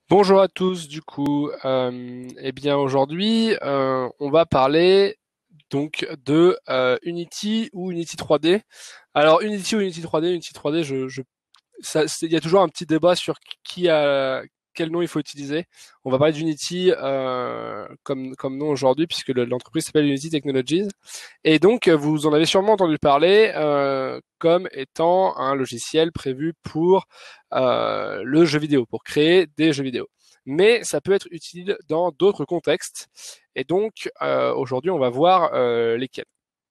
Bonjour à tous, du coup, eh bien aujourd'hui, on va parler donc de Unity ou Unity 3D. Alors Unity ou Unity 3D, Unity 3D, il y a toujours un petit débat sur quel nom il faut utiliser. On va parler d'Unity comme nom aujourd'hui puisque l'entreprise s'appelle Unity Technologies. Et donc vous en avez sûrement entendu parler comme étant un logiciel prévu pour le jeu vidéo, pour créer des jeux vidéo. Mais ça peut être utile dans d'autres contextes. Et donc aujourd'hui on va voir lesquels.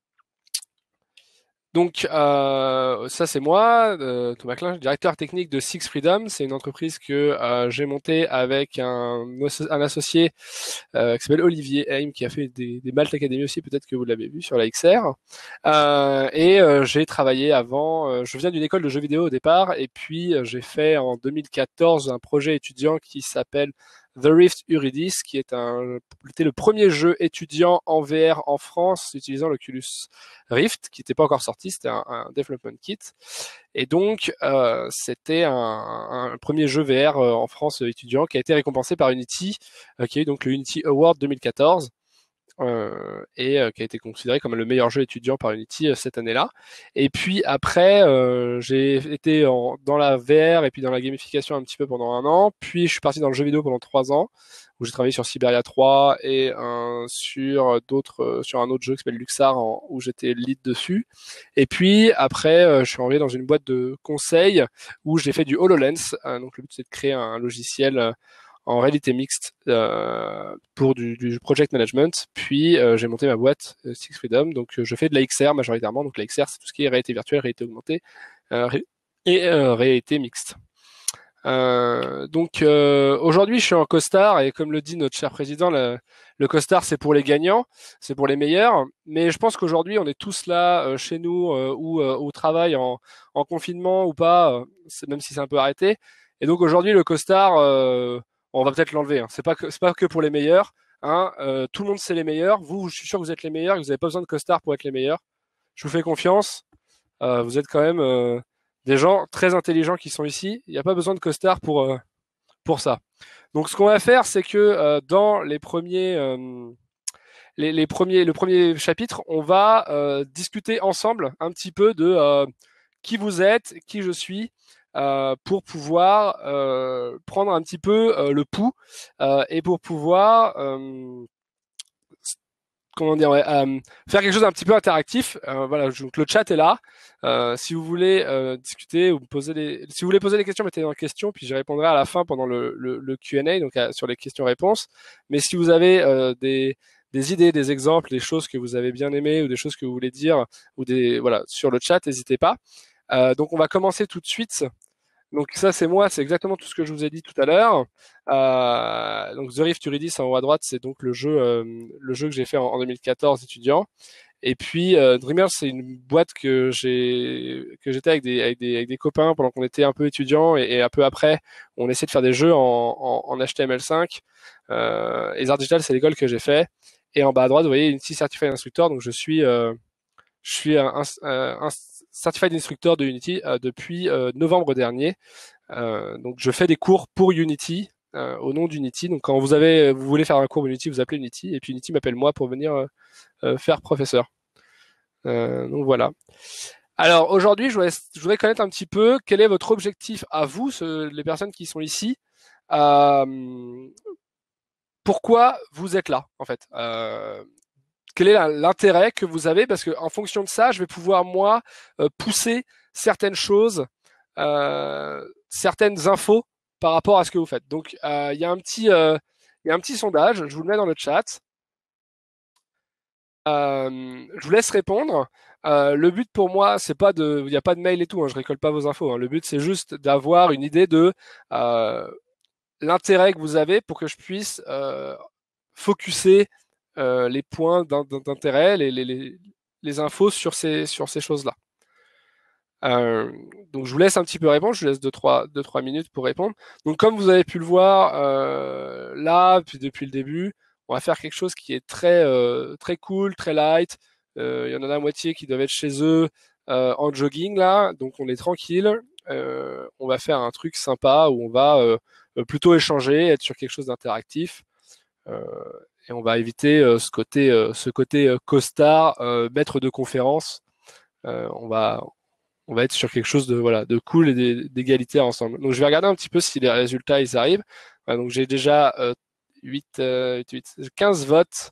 Donc ça c'est moi, Thomas Klein, directeur technique de Six Freedom. C'est une entreprise que j'ai montée avec un associé qui s'appelle Olivier Haim, qui a fait des Malte Academy aussi, peut-être que vous l'avez vu sur la XR. J'ai travaillé avant, je viens d'une école de jeux vidéo au départ, et puis j'ai fait en 2014 un projet étudiant qui s'appelle The Rift Eurydice, qui était le premier jeu étudiant en VR en France utilisant l'Oculus Rift, qui n'était pas encore sorti, c'était un development kit. Et donc, c'était un premier jeu VR en France étudiant qui a été récompensé par Unity, qui a eu donc le Unity Award 2014. Qui a été considéré comme le meilleur jeu étudiant par Unity cette année-là. Et puis après, j'ai été dans la VR et puis dans la gamification un petit peu pendant un an. Puis je suis parti dans le jeu vidéo pendant 3 ans, où j'ai travaillé sur Siberia 3 et sur un autre jeu qui s'appelle Luxar, où j'étais lead dessus. Et puis après, je suis rentré dans une boîte de conseil où j'ai fait du HoloLens. Donc le but c'est de créer un logiciel en réalité mixte pour du project management. Puis j'ai monté ma boîte Six Freedom. Donc je fais de la XR majoritairement. Donc la XR, c'est tout ce qui est réalité virtuelle, réalité augmentée euh, réalité mixte. Aujourd'hui, je suis en costard et comme le dit notre cher président, le costard c'est pour les gagnants, c'est pour les meilleurs. Mais je pense qu'aujourd'hui, on est tous là chez nous ou au travail en confinement ou pas, même si c'est un peu arrêté. Et donc aujourd'hui, le costard, on va peut-être l'enlever. Hein. C'est pas que pour les meilleurs. Hein. Tout le monde c'est les meilleurs. Vous, je suis sûr que vous êtes les meilleurs. Que vous n'avez pas besoin de costard pour être les meilleurs. Je vous fais confiance. Vous êtes quand même des gens très intelligents qui sont ici. Il n'y a pas besoin de costard pour ça. Donc ce qu'on va faire, c'est que dans le premier chapitre, on va discuter ensemble un petit peu de qui vous êtes, qui je suis, pour pouvoir prendre un petit peu le pouls et pour pouvoir comment dire, ouais, faire quelque chose d'un petit peu interactif. Voilà, donc le chat est là. Si vous voulez discuter ou si vous voulez poser des questions, mettez dans les questions, puis j'y répondrai à la fin pendant le Q&A, donc sur les questions-réponses. Mais si vous avez des idées, des exemples, des choses que vous avez bien aimées ou des choses que vous voulez dire ou voilà sur le chat, n'hésitez pas. Donc on va commencer tout de suite. Donc ça c'est moi, c'est exactement tout ce que je vous ai dit tout à l'heure. Donc The Rift Eurydice en haut à droite, c'est donc le jeu que j'ai fait en 2014 étudiant. Et puis Dreamers, c'est une boîte que j'étais avec des copains pendant qu'on était un peu étudiants et un peu après, on essayait de faire des jeux en HTML5. Et Art Digital, c'est l'école que j'ai fait. Et en bas à droite, vous voyez Unity Certified Instructor. Donc je suis un Certified Instructor de Unity depuis novembre dernier. Donc je fais des cours pour Unity au nom d'Unity. Donc quand vous voulez faire un cours Unity, vous appelez Unity et puis Unity m'appelle moi pour venir faire professeur. Donc voilà. Alors aujourd'hui, je voudrais connaître un petit peu quel est votre objectif à vous, les personnes qui sont ici. Euh, Pourquoi vous êtes là en fait quel est l'intérêt que vous avez parce que en fonction de ça, je vais pouvoir moi pousser certaines choses, certaines infos par rapport à ce que vous faites. Donc il y a un petit sondage, je vous le mets dans le chat. Je vous laisse répondre. Le but pour moi, c'est pas il n'y a pas de mail et tout, hein, je récolte pas vos infos. Hein. Le but c'est juste d'avoir une idée de euh, l'intérêt que vous avez pour que je puisse focuser les points d'intérêt, les infos sur ces choses-là. Euh, donc je vous laisse un petit peu répondre, je vous laisse 2-3 minutes pour répondre. Donc comme vous avez pu le voir là, puis depuis le début, on va faire quelque chose qui est très cool, très light. Il y en a la moitié qui doivent être chez eux en jogging là, donc on est tranquille. on va faire un truc sympa où on va plutôt échanger, être sur quelque chose d'interactif. Et on va éviter ce côté costard, maître de conférence. On va être sur quelque chose de voilà de cool et d'égalitaire ensemble. Donc je vais regarder un petit peu si les résultats ils arrivent. Donc j'ai déjà 15 votes.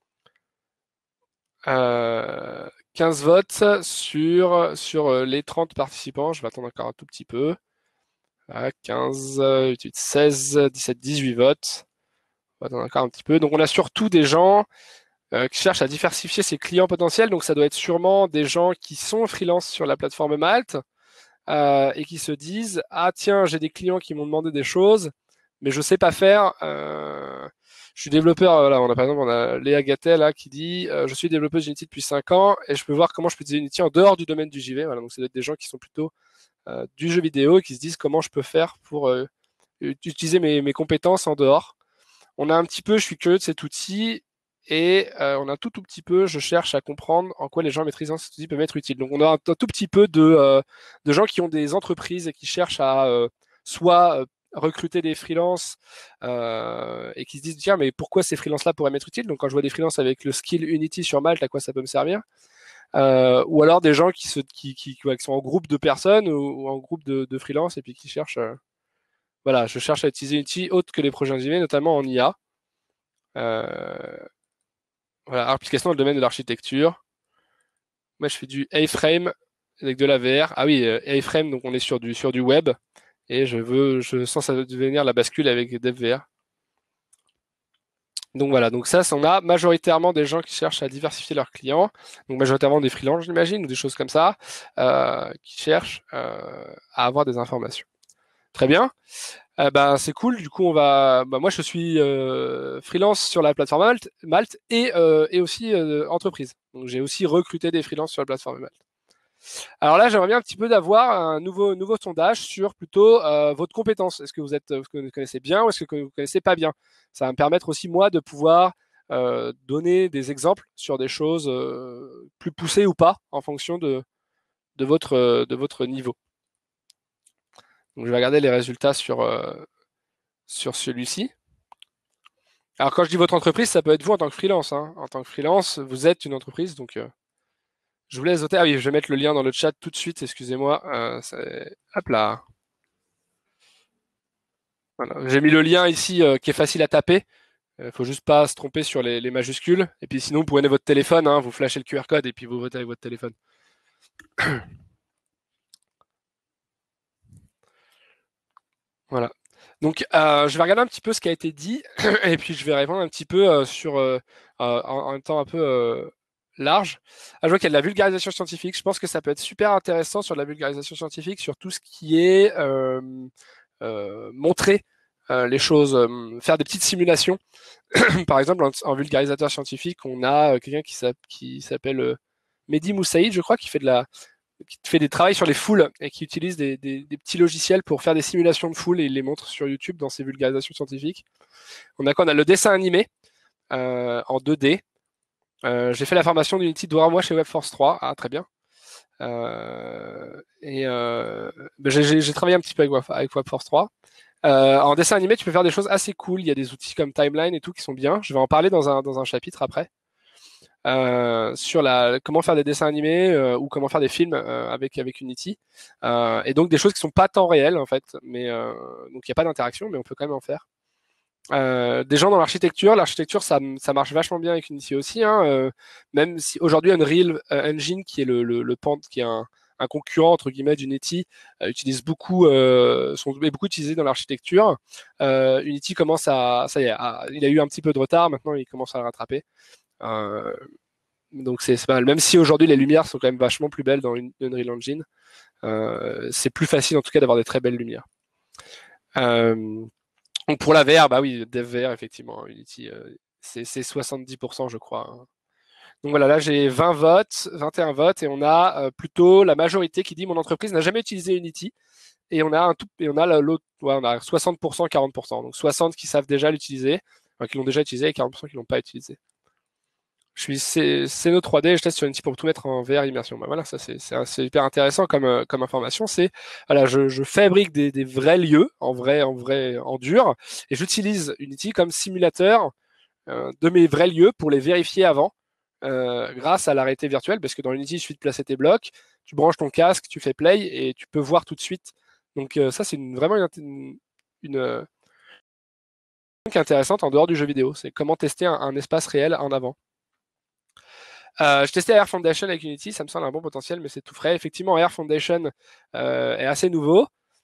15 votes sur les 30 participants. Je vais attendre encore un tout petit peu. 15, 8, 16, 17, 18 votes. On va attendre encore un petit peu. Donc on a surtout des gens qui cherchent à diversifier ses clients potentiels. Donc ça doit être sûrement des gens qui sont freelance sur la plateforme Malte et qui se disent ah tiens j'ai des clients qui m'ont demandé des choses mais je sais pas faire. Je suis développeur. Là on a par exemple on a Léa Gattel là qui dit je suis développeuse Unity depuis 5 ans et je peux voir comment je peux utiliser Unity en dehors du domaine du JV. Voilà donc ça doit être des gens qui sont plutôt du jeu vidéo et qui se disent comment je peux faire pour utiliser mes compétences en dehors. On a un petit peu, je suis curieux de cet outil et on a un tout petit peu, je cherche à comprendre en quoi les gens maîtrisant cet outil peuvent être utiles. Donc on a un tout petit peu de gens qui ont des entreprises et qui cherchent à soit recruter des freelances et qui se disent tiens mais pourquoi ces freelances-là pourraient m'être utiles. Donc quand je vois des freelances avec le skill Unity sur Malte, à quoi ça peut me servir. Ou alors des gens qui sont en groupe de personnes ou en groupe de freelance et puis qui cherchent voilà, je cherche à utiliser Unity autre que les projets JV, notamment en IA. Voilà, application dans le domaine de l'architecture. Moi, je fais du A-frame avec de la VR. Ah oui, A-frame, donc on est sur du web. Et je sens ça devenir la bascule avec DevVR. Donc voilà, donc ça, on a majoritairement des gens qui cherchent à diversifier leurs clients, donc majoritairement des freelances, j'imagine, ou des choses comme ça, qui cherchent à avoir des informations. Très bien. Ben, c'est cool. Du coup, moi, je suis freelance sur la plateforme Malte et aussi entreprise. Donc, j'ai aussi recruté des freelances sur la plateforme Malte. Alors là, j'aimerais bien un petit peu d'avoir un nouveau sondage sur plutôt votre compétence. Est-ce que vous connaissez bien ou est-ce que vous connaissez pas bien? Ça va me permettre aussi moi de pouvoir donner des exemples sur des choses plus poussées ou pas en fonction de votre niveau. Donc, je vais regarder les résultats sur celui-ci. Alors, quand je dis votre entreprise, ça peut être vous en tant que freelance. Hein. En tant que freelance, vous êtes une entreprise, donc je vous laisse voter. Ah oui, je vais mettre le lien dans le chat tout de suite, excusez-moi. Hop là. Voilà. J'ai mis le lien ici qui est facile à taper. Il faut juste pas se tromper sur les majuscules. Et puis sinon, vous prenez votre téléphone, hein, vous flashez le QR code et puis vous votez avec votre téléphone. Voilà. Donc, je vais regarder un petit peu ce qui a été dit et puis je vais répondre un petit peu en même temps un peu large. Ah, je vois qu'il y a de la vulgarisation scientifique. Je pense que ça peut être super intéressant sur de la vulgarisation scientifique, sur tout ce qui est montrer les choses, faire des petites simulations. Par exemple, en vulgarisateur scientifique, on a quelqu'un qui s'appelle Mehdi Moussaïd, je crois, qui fait des travaux sur les foules et qui utilise des petits logiciels pour faire des simulations de foules et il les montre sur YouTube dans ses vulgarisations scientifiques. On a le dessin animé en 2D. J'ai fait la formation d'Unity de moi chez WebForce 3. Ah, très bien. J'ai travaillé un petit peu avec WebForce 3. En dessin animé, tu peux faire des choses assez cool. Il y a des outils comme Timeline et tout qui sont bien. Je vais en parler dans un chapitre après. Sur comment faire des dessins animés ou comment faire des films avec Unity. Et donc des choses qui sont pas temps réel en fait. Mais donc il n'y a pas d'interaction, mais on peut quand même en faire. Des gens dans l'architecture, ça marche vachement bien avec Unity aussi. Hein, même si aujourd'hui Unreal Engine, qui est le qui est un concurrent entre guillemets d'Unity, utilise beaucoup, est beaucoup utilisé dans l'architecture. Unity commence ça y est, il a eu un petit peu de retard. Maintenant, il commence à le rattraper. Donc c'est pas mal. Même si aujourd'hui les lumières sont quand même vachement plus belles dans Unreal Engine, c'est plus facile en tout cas d'avoir des très belles lumières. Donc pour la VR, bah oui, DevVR effectivement, Unity, c'est 70% je crois. Hein. Donc voilà, là j'ai 20 votes, 21 votes et on a plutôt la majorité qui dit mon entreprise n'a jamais utilisé Unity et on a l'autre, ouais, on a 60%, 40%. Donc 60 qui savent déjà l'utiliser, enfin, qui l'ont déjà utilisé et 40% qui l'ont pas utilisé. Je suis Ceno 3D et je teste sur Unity pour tout mettre en VR immersion. Bah voilà, ça c'est hyper intéressant comme information. C'est voilà, je fabrique des vrais lieux en dur et j'utilise Unity comme simulateur de mes vrais lieux pour les vérifier avant grâce à la réalité virtuelle parce que dans Unity il suffit de placer tes blocs, tu branches ton casque, tu fais play et tu peux voir tout de suite. Donc ça c'est vraiment une truc intéressante en dehors du jeu vidéo. C'est comment tester un espace réel en avant. Je testais Air Foundation avec Unity, ça me semble un bon potentiel, mais c'est tout frais. Effectivement, Air Foundation est assez nouveau,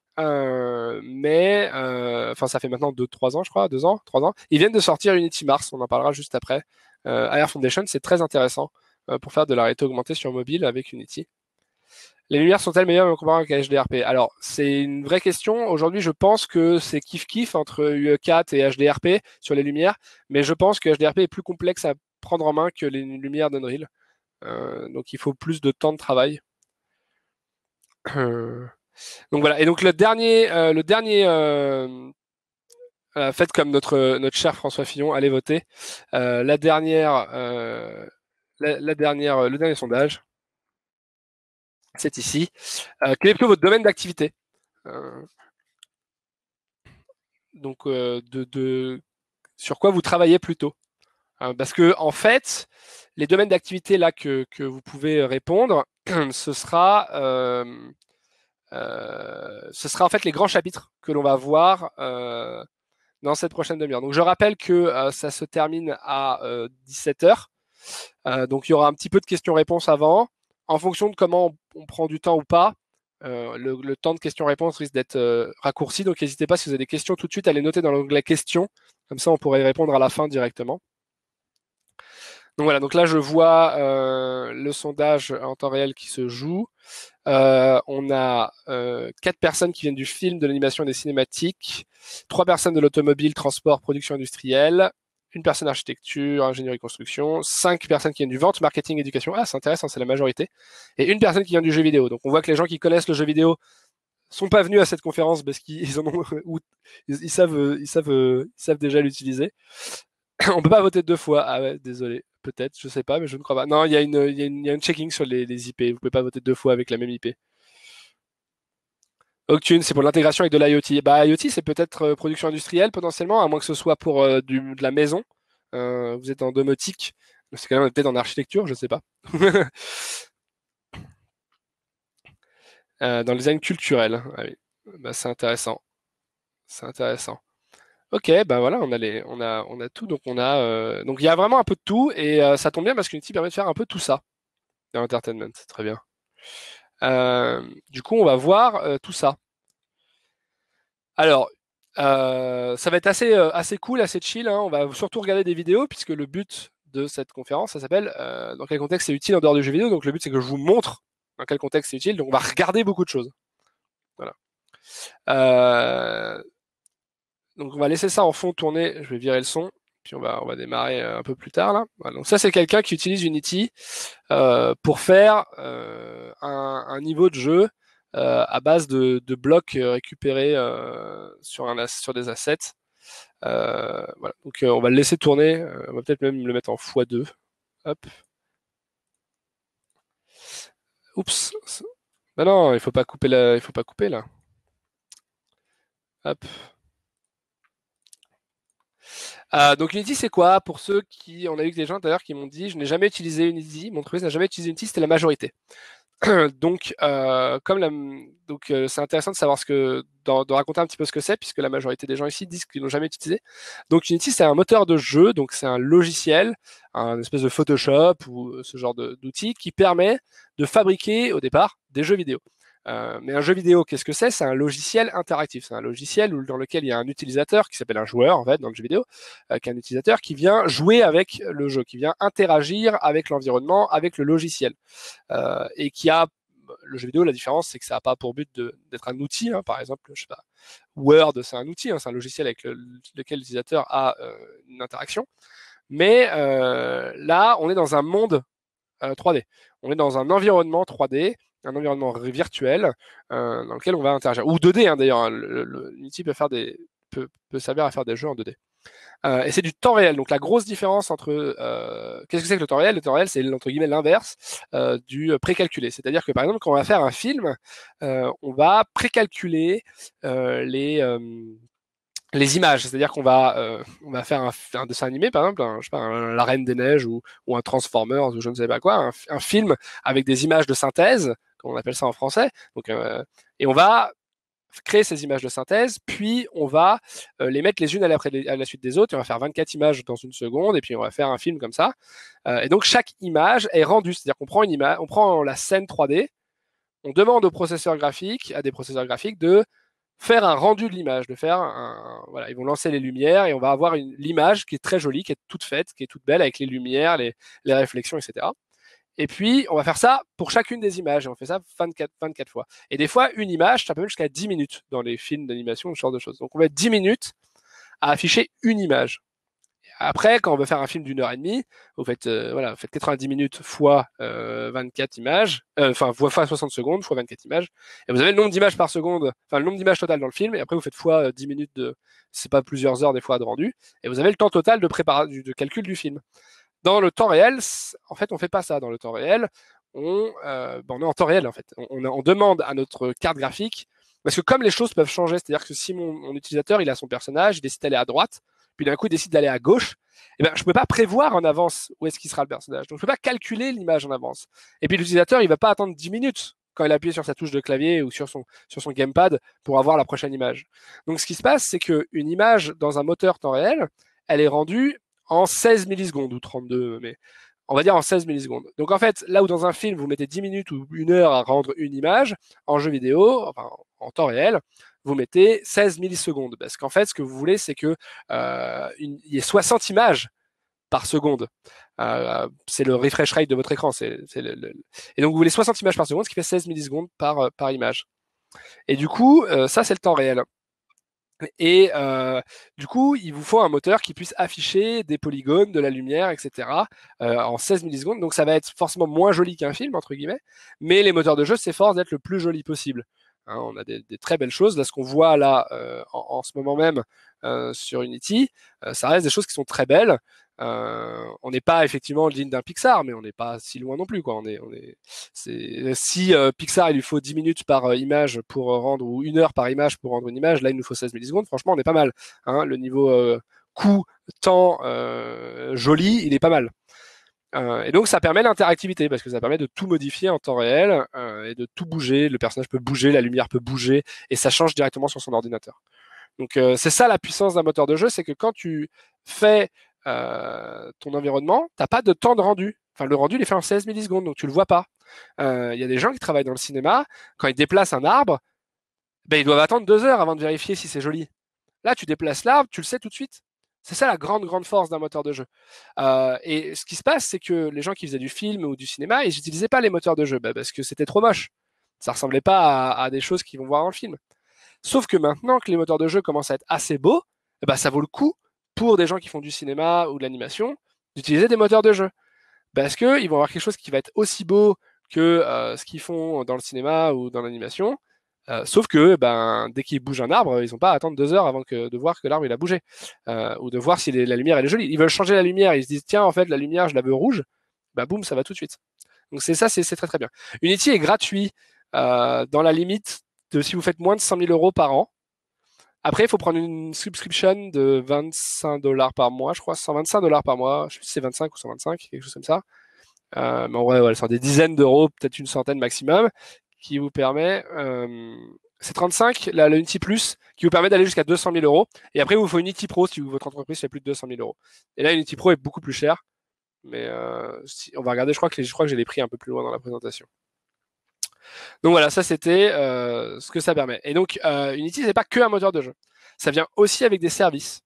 mais enfin, ça fait maintenant 2-3 ans, je crois, 2 ans, 3 ans. Ils viennent de sortir Unity Mars, on en parlera juste après. Air Foundation, c'est très intéressant pour faire de la réalité augmentée sur mobile avec Unity. Les lumières sont-elles meilleures en comparant avec HDRP? Alors, c'est une vraie question. Aujourd'hui, je pense que c'est kiff-kiff entre UE4 et HDRP sur les lumières, mais je pense que HDRP est plus complexe à prendre en main que les lumières d'Unreal. Donc il faut plus de temps de travail. Donc voilà. Et donc faites comme notre cher François Fillon, allez voter. La dernière, le dernier sondage, c'est ici. Quel est plutôt votre domaine d'activité? Euh, donc sur quoi vous travaillez plutôt? Parce que en fait, les domaines d'activité là que vous pouvez répondre, ce sera en fait les grands chapitres que l'on va voir dans cette prochaine demi-heure. Donc je rappelle que ça se termine à 17h. Donc il y aura un petit peu de questions-réponses avant. En fonction de comment on prend du temps ou pas, le temps de questions-réponses risque d'être raccourci. Donc n'hésitez pas, si vous avez des questions tout de suite, à les noter dans l'onglet questions. Comme ça, on pourrait y répondre à la fin directement. Donc voilà, donc là je vois le sondage en temps réel qui se joue. On a 4 personnes qui viennent du film, de l'animation et des cinématiques, 3 personnes de l'automobile, transport, production industrielle, une personne architecture, ingénierie, construction, 5 personnes qui viennent du vente, marketing, éducation. Ah, c'est intéressant, c'est la majorité. Et une personne qui vient du jeu vidéo. Donc on voit que les gens qui connaissent le jeu vidéo sont pas venus à cette conférence parce qu'ils en ont, ils savent déjà l'utiliser. On peut pas voter 2 fois. Ah ouais, désolé. Peut-être, je sais pas, mais je ne crois pas. Non, il y a une checking sur les IP. Vous pouvez pas voter 2 fois avec la même IP. Octune, c'est pour l'intégration avec de l'IoT. Bah, IoT, c'est peut-être production industrielle potentiellement, à moins que ce soit pour de la maison. Vous êtes en domotique. C'est quand même peut-être en architecture, je sais pas. Dans le design culturel. Ah oui. Bah, c'est intéressant. C'est intéressant. Ok, bah voilà, on a tout. Donc il y a vraiment un peu de tout et ça tombe bien parce qu'Unity permet de faire un peu tout ça dans l'entertainment. C'est très bien. Du coup, on va voir tout ça. Alors, ça va être assez cool, assez chill, hein. On va surtout regarder des vidéos puisque le but de cette conférence, ça s'appelle dans quel contexte c'est utile en dehors du jeu vidéo. Donc le but c'est que je vous montre dans quel contexte c'est utile. Donc on va regarder beaucoup de choses. Voilà. Euh, donc on va laisser ça en fond tourner. Je vais virer le son. Puis on va démarrer un peu plus tard là. Voilà. Donc ça c'est quelqu'un qui utilise Unity pour faire un niveau de jeu à base de blocs récupérés sur des assets. Voilà. Donc on va le laisser tourner. On va peut-être même le mettre en x2. Hop. Oups. Ben non, il faut pas couper il faut pas couper là. Hop. Donc Unity, c'est quoi? Pour ceux qui, on a eu des gens d'ailleurs qui m'ont dit, je n'ai jamais utilisé Unity, mon entreprise n'a jamais utilisé Unity, c'était la majorité. Donc, c'est intéressant de savoir de raconter un petit peu ce que c'est, puisque la majorité des gens ici disent qu'ils l'ont jamais utilisé. Donc, Unity, c'est un moteur de jeu, donc c'est un logiciel, un espèce de Photoshop ou ce genre d'outil qui permet de fabriquer au départ des jeux vidéo. Mais un jeu vidéo, qu'est-ce que c'est? C'est un logiciel interactif. C'est un logiciel dans lequel il y a un utilisateur qui s'appelle un joueur, en fait, dans le jeu vidéo, qui est un utilisateur qui vient jouer avec le jeu, qui vient interagir avec l'environnement, avec le logiciel. Et qui a le jeu vidéo, la différence, c'est que ça n'a pas pour but d'être un outil. Hein, par exemple, je sais pas, Word, c'est un outil, hein, c'est un logiciel avec lequel l'utilisateur a une interaction. Mais là, on est dans un monde 3D. On est dans un environnement 3D, un environnement virtuel dans lequel on va interagir. Ou 2D, hein, d'ailleurs. Hein, Unity peut servir à faire des jeux en 2D. Et c'est du temps réel. Donc la grosse différence entre qu'est-ce que c'est que le temps réel? Le temps réel, c'est entre guillemets l'inverse du précalculé. C'est-à-dire que par exemple, quand on va faire un film, on va précalculer les images. C'est-à-dire on va faire un dessin animé, par exemple, je sais pas, La Reine des Neiges ou un Transformers ou je ne sais pas quoi, un film avec des images de synthèse, comme on appelle ça en français. Donc, et on va créer ces images de synthèse, puis on va les mettre les unes à la suite des autres, et on va faire 24 images dans une seconde, et puis on va faire un film comme ça. Et donc chaque image est rendue, c'est-à-dire qu'on prend une image, on prend la scène 3D, on demande aux processeurs graphiques, à des processeurs graphiques, de faire un rendu de l'image, voilà, ils vont lancer les lumières et on va avoir l'image qui est très jolie, qui est toute faite, qui est toute belle avec les lumières, les réflexions, etc. Et puis, on va faire ça pour chacune des images. Et on fait ça 24 fois. Et des fois, une image, ça peut même jusqu'à 10 minutes dans les films d'animation, ce genre de choses. Donc, on va être 10 minutes à afficher une image. Après, quand on veut faire un film d'1 heure et demie, vous faites 90 minutes fois 24 images, fois 60 secondes, fois 24 images. Et vous avez le nombre d'images par seconde, enfin le nombre d'images total dans le film. Et après, vous faites fois 10 minutes c'est pas plusieurs heures des fois de rendu. Et vous avez le temps total de calcul du film. Dans le temps réel, en fait, on fait pas ça. Dans le temps réel, on est en temps réel, en fait. On demande à notre carte graphique, parce que comme les choses peuvent changer, c'est-à-dire que si mon utilisateur, il a son personnage, il décide d'aller à droite, puis d'un coup, il décide d'aller à gauche, eh ben, je peux pas prévoir en avance où est-ce qu'il sera le personnage. Donc, je peux pas calculer l'image en avance. Et puis, l'utilisateur, il va pas attendre 10 minutes quand il appuie sur sa touche de clavier ou sur son gamepad pour avoir la prochaine image. Donc, ce qui se passe, c'est qu'une image dans un moteur temps réel, elle est rendue en 16 millisecondes ou 32, mais on va dire en 16 millisecondes. Donc en fait, là où dans un film, vous mettez 10 minutes ou 1 heure à rendre une image, en jeu vidéo, enfin en temps réel, vous mettez 16 millisecondes. Parce qu'en fait, ce que vous voulez, c'est que il y ait 60 images par seconde. C'est le refresh rate de votre écran. Et donc vous voulez 60 images par seconde, ce qui fait 16 millisecondes par image. Et du coup, ça c'est le temps réel. Et du coup, il vous faut un moteur qui puisse afficher des polygones, de la lumière, etc. En 16 millisecondes. Donc ça va être forcément moins joli qu'un film, entre guillemets. Mais les moteurs de jeu s'efforcent d'être le plus joli possible. Hein, on a des très belles choses. Là, ce qu'on voit là en ce moment même sur Unity, ça reste des choses qui sont très belles. On n'est pas effectivement digne d'un Pixar, mais on n'est pas si loin non plus, quoi. Si Pixar, il lui faut 10 minutes par image pour rendre, ou 1 heure par image pour rendre une image, là, il nous faut 16 millisecondes. Franchement, on est pas mal. Hein. Le niveau coût, temps, joli, il est pas mal. Et donc, ça permet l'interactivité, parce que ça permet de tout modifier en temps réel et de tout bouger. Le personnage peut bouger, la lumière peut bouger, et ça change directement sur son ordinateur. Donc, c'est ça la puissance d'un moteur de jeu, c'est que quand tu fais ton environnement, t'as pas de temps de rendu. Enfin, le rendu, il est fait en 16 millisecondes, donc tu le vois pas. Il y a des gens qui travaillent dans le cinéma, quand ils déplacent un arbre, ben, ils doivent attendre 2 heures avant de vérifier si c'est joli. Là, tu déplaces l'arbre, tu le sais tout de suite. C'est ça la grande force d'un moteur de jeu. Et ce qui se passe, c'est que les gens qui faisaient du film ou du cinéma, ils n'utilisaient pas les moteurs de jeu, parce que c'était trop moche. Ça ressemblait pas à des choses qu'ils vont voir dans le film. Sauf que maintenant que les moteurs de jeu commencent à être assez beaux, ça vaut le coup pour des gens qui font du cinéma ou de l'animation d'utiliser des moteurs de jeu. Parce qu'ils vont avoir quelque chose qui va être aussi beau que ce qu'ils font dans le cinéma ou dans l'animation. Sauf que dès qu'ils bougent un arbre, ils n'ont pas à attendre 2 heures avant de voir que l'arbre il a bougé. Ou de voir si la lumière elle est jolie. Ils veulent changer la lumière, ils se disent tiens en fait la lumière je la veux rouge, boum, ça va tout de suite. Donc c'est très très bien. Unity est gratuit dans la limite de si vous faites moins de 100 000 euros par an. Après, il faut prendre une subscription de 25 dollars par mois, je crois, 125 dollars par mois. Je sais plus si c'est 25 ou 125, quelque chose comme ça. Mais en vrai, voilà, c'est des dizaines d'euros, peut-être une centaine maximum, qui vous permet. C'est 35, la Unity Plus, qui vous permet d'aller jusqu'à 200 000 euros. Et après, il vous faut une Unity Pro si votre entreprise fait plus de 200 000 euros. Et là, Unity Pro est beaucoup plus cher. Mais on va regarder, je crois que j'ai les prix un peu plus loin dans la présentation. Donc voilà, ça c'était ce que ça permet. Et donc Unity, c'est pas que un moteur de jeu. Ça vient aussi avec des services.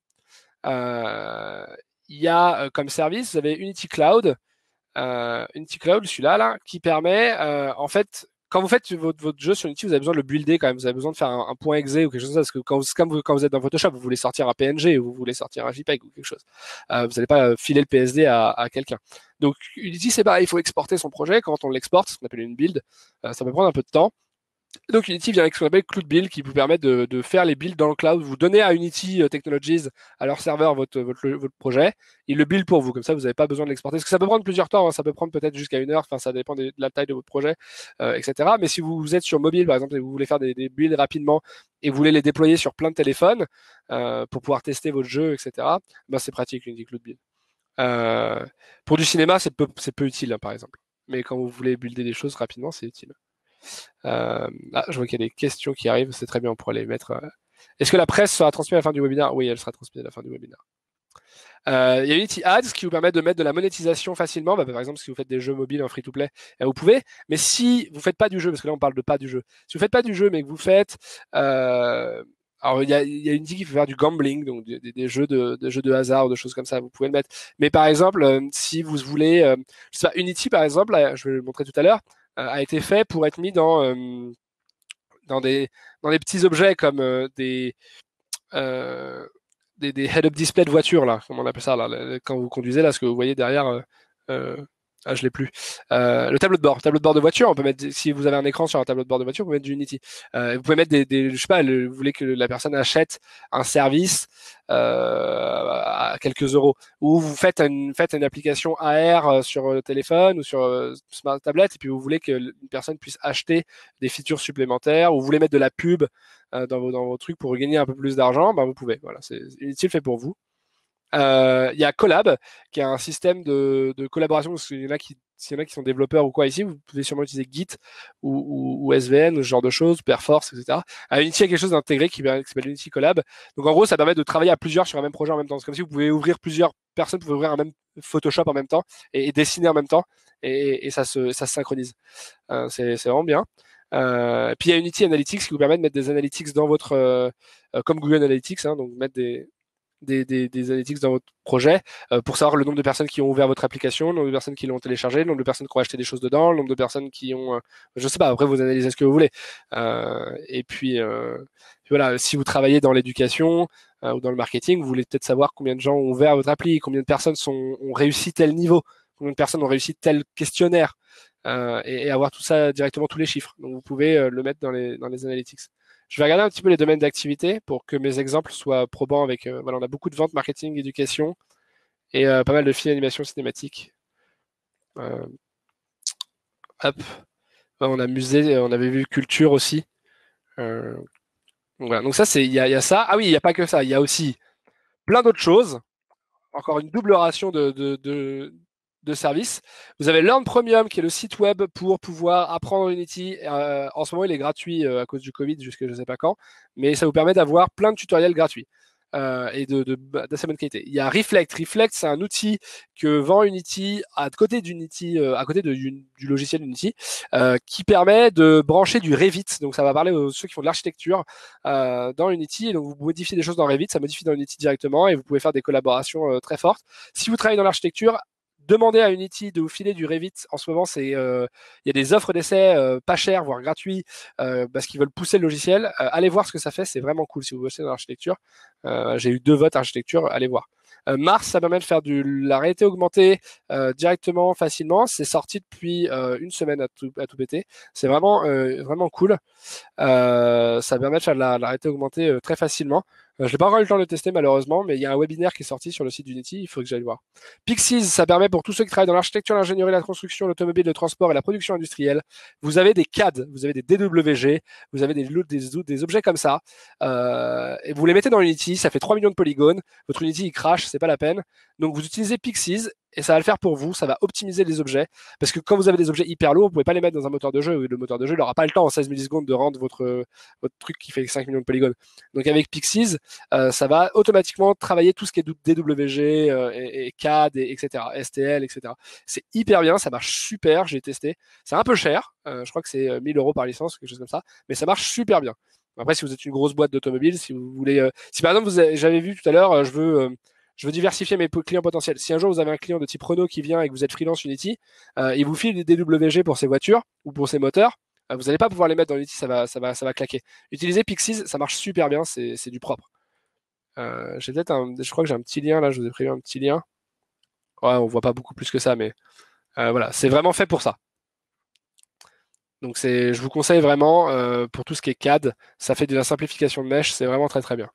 Il y a comme service, vous avez Unity Cloud. Unity Cloud, celui-là, là, qui permet, en fait, quand vous faites votre jeu sur Unity, vous avez besoin de le builder quand même. Vous avez besoin de faire un point exe ou quelque chose comme ça. Parce que quand vous êtes dans Photoshop, vous voulez sortir un PNG ou vous voulez sortir un JPEG ou quelque chose. Vous n'allez pas filer le PSD à quelqu'un. Donc Unity, c'est pareil, il faut exporter son projet. Quand on l'exporte, ce qu'on appelle une build, ça peut prendre un peu de temps. Donc Unity vient avec ce qu'on appelle Cloud Build qui vous permet de faire les builds dans le cloud. Vous donnez à Unity Technologies, à leur serveur, votre projet. Ils le build pour vous. Comme ça, vous n'avez pas besoin de l'exporter. Parce que ça peut prendre plusieurs temps. Hein. Ça peut prendre peut-être jusqu'à 1 heure. Enfin, ça dépend de la taille de votre projet, etc. Mais si vous êtes sur mobile, par exemple, et vous voulez faire des builds rapidement et vous voulez les déployer sur plein de téléphones pour pouvoir tester votre jeu, etc., ben, c'est pratique, Unity Cloud Build. Pour du cinéma, c'est peu utile, hein, par exemple. Mais quand vous voulez builder des choses rapidement, c'est utile. Je vois qu'il y a des questions qui arrivent, c'est très bien, on pourrait les mettre. Est-ce que la presse sera transmise à la fin du webinaire? Oui, elle sera transmise à la fin du webinaire. Il y a Unity Ads qui vous permet de mettre de la monétisation facilement. Bah, par exemple, si vous faites des jeux mobiles en free-to-play, vous pouvez. Mais si vous faites pas du jeu, parce que là on parle de pas du jeu, si vous faites pas du jeu, mais que vous faites alors, il y a Unity qui peut faire du gambling, donc des jeux de hasard ou de choses comme ça, vous pouvez le mettre. Mais par exemple, si vous voulez, je sais pas, Unity par exemple, je vais le montrer tout à l'heure, a été fait pour être mis dans des petits objets comme euh, des head-up display de voiture, là, comment on appelle ça, là, quand vous conduisez, là, ce que vous voyez derrière. Euh, je l'ai plus. Le tableau de bord de voiture, on peut mettre, si vous avez un écran sur un tableau de bord de voiture, vous pouvez mettre du Unity. Vous pouvez mettre je sais pas, vous voulez que la personne achète un service à quelques euros, ou vous faites une application AR sur le téléphone ou sur smart tablette, et puis vous voulez qu'une personne puisse acheter des features supplémentaires, ou vous voulez mettre de la pub dans vos trucs pour gagner un peu plus d'argent, ben vous pouvez. Voilà, c'est Unity fait pour vous. Il y a Collab, qui est un système de collaboration. S'il y en a qui sont développeurs ou quoi ici, vous pouvez sûrement utiliser Git ou SVN, ou ce genre de choses, Perforce, etc. Unity a quelque chose d'intégré qui s'appelle Unity Collab. Donc en gros, ça permet de travailler à plusieurs sur un même projet en même temps. C'est comme si vous pouvez ouvrir plusieurs personnes, vous pouvez ouvrir un même Photoshop en même temps et dessiner en même temps, et ça se synchronise. C'est vraiment bien. Puis il y a Unity Analytics qui vous permet de mettre des analytics dans votre, comme Google Analytics, hein, donc mettre des analytics dans votre projet pour savoir le nombre de personnes qui ont ouvert votre application, le nombre de personnes qui l'ont téléchargé, le nombre de personnes qui ont acheté des choses dedans, le nombre de personnes qui ont, je sais pas, après vous analysez ce que vous voulez. Et puis voilà, si vous travaillez dans l'éducation ou dans le marketing, vous voulez peut-être savoir combien de gens ont ouvert votre appli, combien de personnes ont réussi tel niveau, combien de personnes ont réussi tel questionnaire. Et avoir tout ça directement, tous les chiffres. Donc vous pouvez le mettre dans les analytics. Je vais regarder un petit peu les domaines d'activité pour que mes exemples soient probants avec. Voilà, on a beaucoup de ventes, marketing, éducation et pas mal de films d'animation cinématique. Euh, hop. On a musée, on avait vu culture aussi. Euh, donc voilà. Donc ça, il y a ça. Ah oui, il n'y a pas que ça. Il y a aussi plein d'autres choses. Encore une double ration de services. Vous avez Learn Premium, qui est le site web pour pouvoir apprendre Unity. En ce moment, il est gratuit à cause du Covid, jusqu'à je ne sais pas quand, mais ça vous permet d'avoir plein de tutoriels gratuits. Et d'assez bonne qualité. Il y a Reflect. Reflect, c'est un outil que vend Unity à côté d'Unity, à côté du logiciel Unity, qui permet de brancher du Revit. Donc ça va parler aux ceux qui font de l'architecture dans Unity. Et donc vous modifiez des choses dans Revit, ça modifie dans Unity directement, et vous pouvez faire des collaborations très fortes. Si vous travaillez dans l'architecture, demandez à Unity de vous filer du Revit. En ce moment, il y a des offres d'essai pas chères, voire gratuits, parce qu'ils veulent pousser le logiciel. Allez voir ce que ça fait, c'est vraiment cool si vous bossez dans l'architecture. J'ai eu 2 votes architecture, allez voir. Mars, ça permet de faire de la réalité augmentée directement, facilement. C'est sorti depuis une semaine à tout péter. C'est vraiment cool. Ça permet de faire de la réalité augmentée très facilement. Je n'ai pas encore eu le temps de le tester malheureusement, mais il y a un webinaire qui est sorti sur le site d'Unity, il faut que j'aille voir. Pixies, ça permet pour tous ceux qui travaillent dans l'architecture, l'ingénierie, la construction, l'automobile, le transport et la production industrielle. Vous avez des CAD, vous avez des DWG, vous avez des objets comme ça, et vous les mettez dans Unity, ça fait 3 millions de polygones, votre Unity il crache, c'est pas la peine. Donc vous utilisez Pixies et ça va le faire pour vous, ça va optimiser les objets, parce que quand vous avez des objets hyper lourds, vous pouvez pas les mettre dans un moteur de jeu, le moteur de jeu n'aura pas le temps en 16 millisecondes de rendre votre truc qui fait 5 millions de polygones. Donc avec Pixies, ça va automatiquement travailler tout ce qui est DWG et CAD, etc., STL, etc. C'est hyper bien, ça marche super, j'ai testé. C'est un peu cher, je crois que c'est 1 000 euros par licence, quelque chose comme ça, mais ça marche super bien. Après, si vous êtes une grosse boîte d'automobile, si vous voulez, si par exemple j'avais vu tout à l'heure, je veux diversifier mes clients potentiels. Si un jour vous avez un client de type Renault qui vient et que vous êtes freelance Unity, il vous file des DWG pour ses voitures ou pour ses moteurs, vous n'allez pas pouvoir les mettre dans Unity, ça va claquer. Utilisez Pixies, ça marche super bien, c'est du propre. Je crois que j'ai un petit lien là, je vous ai prévu un petit lien. Ouais, on voit pas beaucoup plus que ça, mais voilà, c'est vraiment fait pour ça. Donc je vous conseille vraiment pour tout ce qui est CAD, ça fait de la simplification de mesh, c'est vraiment très très bien.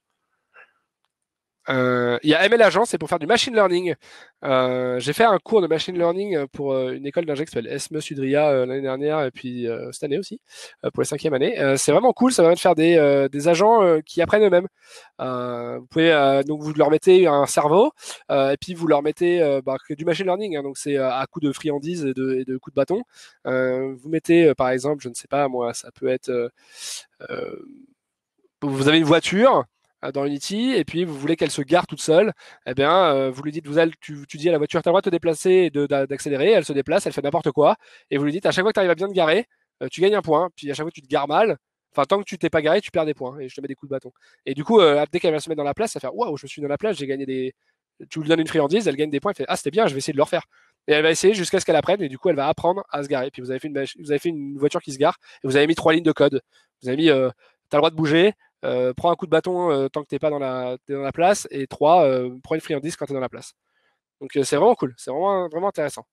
Il y a ML Agent, c'est pour faire du machine learning. J'ai fait un cours de machine learning pour une école d'ingé qui s'appelle ESME Sudria l'année dernière et puis cette année aussi, pour les 5e années. C'est vraiment cool, ça va de faire des agents qui apprennent eux-mêmes. Vous pouvez donc vous leur mettez un cerveau et puis vous leur mettez que du machine learning, hein, donc c'est à coup de friandises et de coups de bâton. Vous mettez par exemple, je ne sais pas moi, ça peut être euh, vous avez une voiture dans Unity et puis vous voulez qu'elle se gare toute seule, eh bien, vous lui dites, tu dis à la voiture, tu as le droit de te déplacer et d'accélérer, elle se déplace, elle fait n'importe quoi, et vous lui dites, à chaque fois que tu arrives à bien te garer, tu gagnes un point, puis à chaque fois que tu te gares mal, enfin, tant que tu t'es pas garé, tu perds des points, et je te mets des coups de bâton. Et du coup, dès qu'elle va se mettre dans la place, ça fait, waouh, je me suis mis dans la place, j'ai gagné des. Tu lui donnes une friandise, elle gagne des points, elle fait, ah, c'était bien, je vais essayer de le refaire. Et elle va essayer jusqu'à ce qu'elle apprenne, et du coup, elle va apprendre à se garer. Puis vous avez fait une voiture qui se gare, et vous avez mis 3 lignes de code. Vous avez mis, t'as le droit de bouger, prends un coup de bâton tant que t'es pas t'es dans la place, et 3, prends une friandise quand t'es dans la place. Donc c'est vraiment cool, c'est vraiment, vraiment intéressant.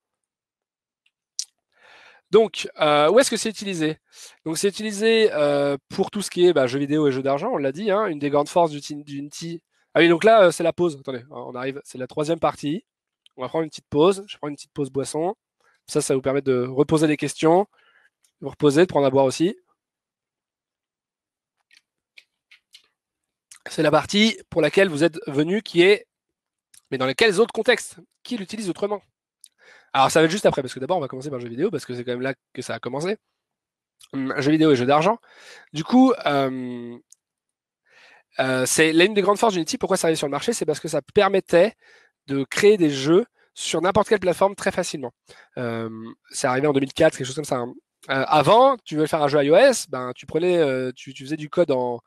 Donc, où est-ce que c'est utilisé? Donc, c'est utilisé pour tout ce qui est jeux vidéo et jeux d'argent, on l'a dit, hein, une des grandes forces d'Unity. Ah oui, donc là, c'est la pause. Attendez, on arrive, c'est la troisième partie. On va prendre une petite pause. Je prends une petite pause boisson. Ça vous permet de reposer les questions, de vous reposer, de prendre à boire aussi. C'est la partie pour laquelle vous êtes venu, qui est, mais dans quels autres contextes? Qui l'utilise autrement? Alors, ça va être juste après, parce que d'abord, on va commencer par jeux vidéo, parce que c'est quand même là que ça a commencé. Jeux vidéo et jeux d'argent. Du coup, c'est l'une des grandes forces d'Unity. Pourquoi ça arrive sur le marché? C'est parce que ça permettait de créer des jeux sur n'importe quelle plateforme très facilement. C'est arrivé en 2004, quelque chose comme ça, hein. Avant, tu veux faire un jeu iOS, ben, tu faisais du code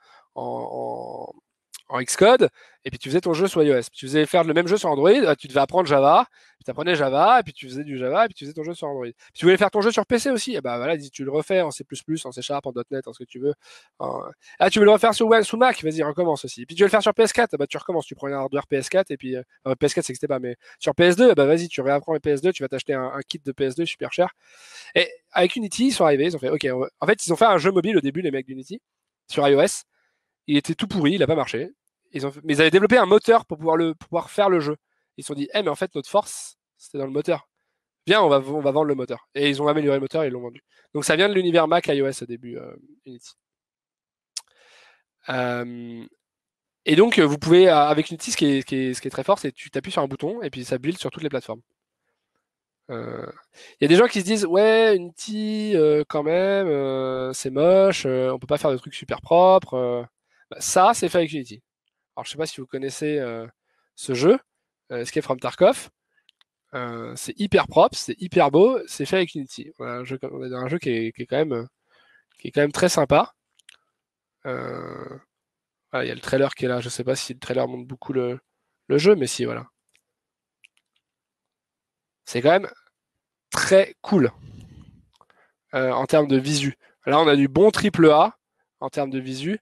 en Xcode, et puis tu faisais ton jeu sur iOS. Puis tu faisais faire le même jeu sur Android, tu devais apprendre Java, puis tu apprenais Java, et puis tu faisais du Java, et puis tu faisais ton jeu sur Android. Puis tu voulais faire ton jeu sur PC aussi, et ben voilà, tu le refais en C++, en C Sharp, en .NET, en ce que tu veux. Ah, tu veux le refaire sous Mac, vas-y, recommence aussi. Et puis tu veux le faire sur PS4, bah tu recommences, tu prends un hardware PS4, et puis PS4 c'est que c'était pas, mais sur PS2, bah vas-y, tu réapprends le PS2, tu vas t'acheter un kit de PS2 super cher. Et avec Unity, ils sont arrivés, ils ont fait, ok, en fait, ils ont fait un jeu mobile au début, les mecs d'Unity, sur iOS. Il était tout pourri, il a pas marché. Mais ils avaient développé un moteur pour pouvoir faire le jeu. Ils se sont dit, mais en fait, notre force, c'était dans le moteur. Viens, on va vendre le moteur. Et ils ont amélioré le moteur et ils l'ont vendu. Donc ça vient de l'univers Mac iOS au début, Unity. Euh, et donc, vous pouvez, avec Unity, ce qui est très fort, c'est que tu t'appuies sur un bouton et puis ça build sur toutes les plateformes. Il y a des gens qui se disent, ouais, Unity, quand même, c'est moche, on peut pas faire de trucs super propres. Ça, c'est fait avec Unity. Alors, je sais pas si vous connaissez ce jeu, Escape from Tarkov. C'est hyper propre, c'est hyper beau, c'est fait avec Unity. Voilà, on est dans un jeu qui est quand même très sympa. Voilà, il y a le trailer qui est là. Je sais pas si le trailer montre beaucoup le jeu, mais si, voilà. C'est quand même très cool en termes de visu. Là, on a du bon triple A en termes de visu.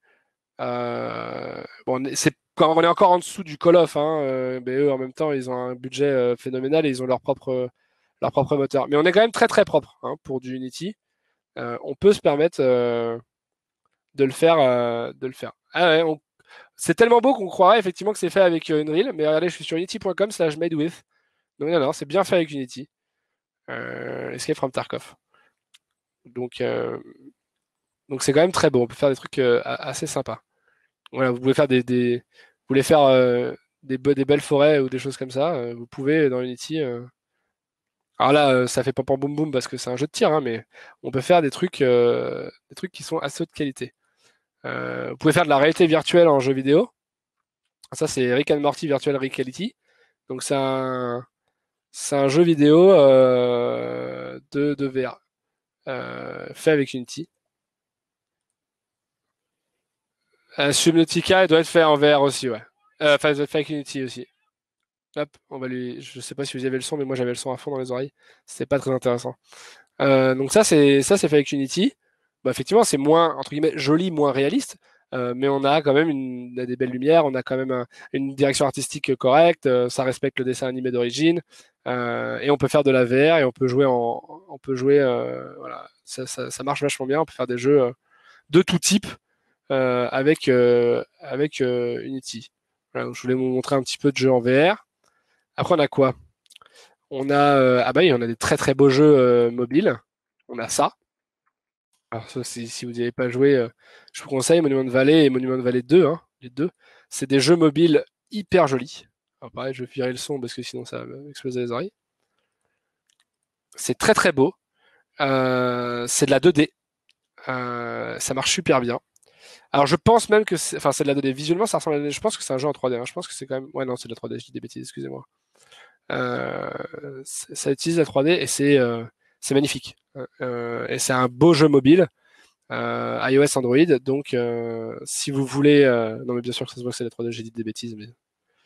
Bon, quand on est encore en dessous du Call of, hein, mais eux en même temps ils ont un budget phénoménal et ils ont leur propre moteur. Mais on est quand même très très propre hein, pour du Unity. On peut se permettre de le faire, de le faire. Ah ouais, c'est tellement beau qu'on croirait effectivement que c'est fait avec Unreal. Mais regardez, je suis sur unity.com/madewith. Donc non, non, c'est bien fait avec Unity. Escape from Tarkov. Donc donc c'est quand même très beau. On peut faire des trucs assez sympas. Voilà, vous pouvez faire vous voulez faire des belles forêts ou des choses comme ça, vous pouvez dans Unity. Alors là, ça fait pas pam boum boum parce que c'est un jeu de tir, hein, mais on peut faire des trucs qui sont assez haute qualité. Vous pouvez faire de la réalité virtuelle en jeu vidéo. Ça, c'est Rick and Morty Virtual Reality. Donc c'est un jeu vidéo de VR fait avec Unity. Subnautica, il doit être fait en VR aussi, ouais. Enfin, il doit être fait avec Unity aussi. Hop, je sais pas si vous avez le son, mais moi j'avais le son à fond dans les oreilles. C'était pas très intéressant. Donc ça c'est fait avec Unity. Bah, effectivement, c'est moins entre guillemets joli, moins réaliste, mais on a quand même des belles lumières, on a quand même une direction artistique correcte, ça respecte le dessin animé d'origine. Et on peut faire de la VR et on peut jouer, voilà, ça marche vachement bien. On peut faire des jeux de tout type avec Unity. Voilà, donc je voulais vous montrer un petit peu de jeux en VR. Après, on a quoi? On a ah bah oui, on a des très très beaux jeux mobiles. On a ça. Alors ça, si vous n'y avez pas joué, je vous conseille Monument Valley et Monument Valley 2, hein, les deux. C'est des jeux mobiles hyper jolis. Alors pareil, je vais virer le son parce que sinon ça va m'exploser les oreilles. C'est très très beau. C'est de la 2D. Ça marche super bien. Alors je pense même que c'est, enfin c'est de la 2D. Visuellement, ça ressemble à la 2D. Je pense que c'est un jeu en 3D, hein. Je pense que c'est quand même, ouais non, c'est de la 3D. Je dis des bêtises, excusez-moi. Euh, Ça utilise la 3D et c'est magnifique. Et c'est un beau jeu mobile. iOS, Android. Donc, si vous voulez, non mais bien sûr que ça se voit que c'est la 3D, j'ai dit des bêtises, mais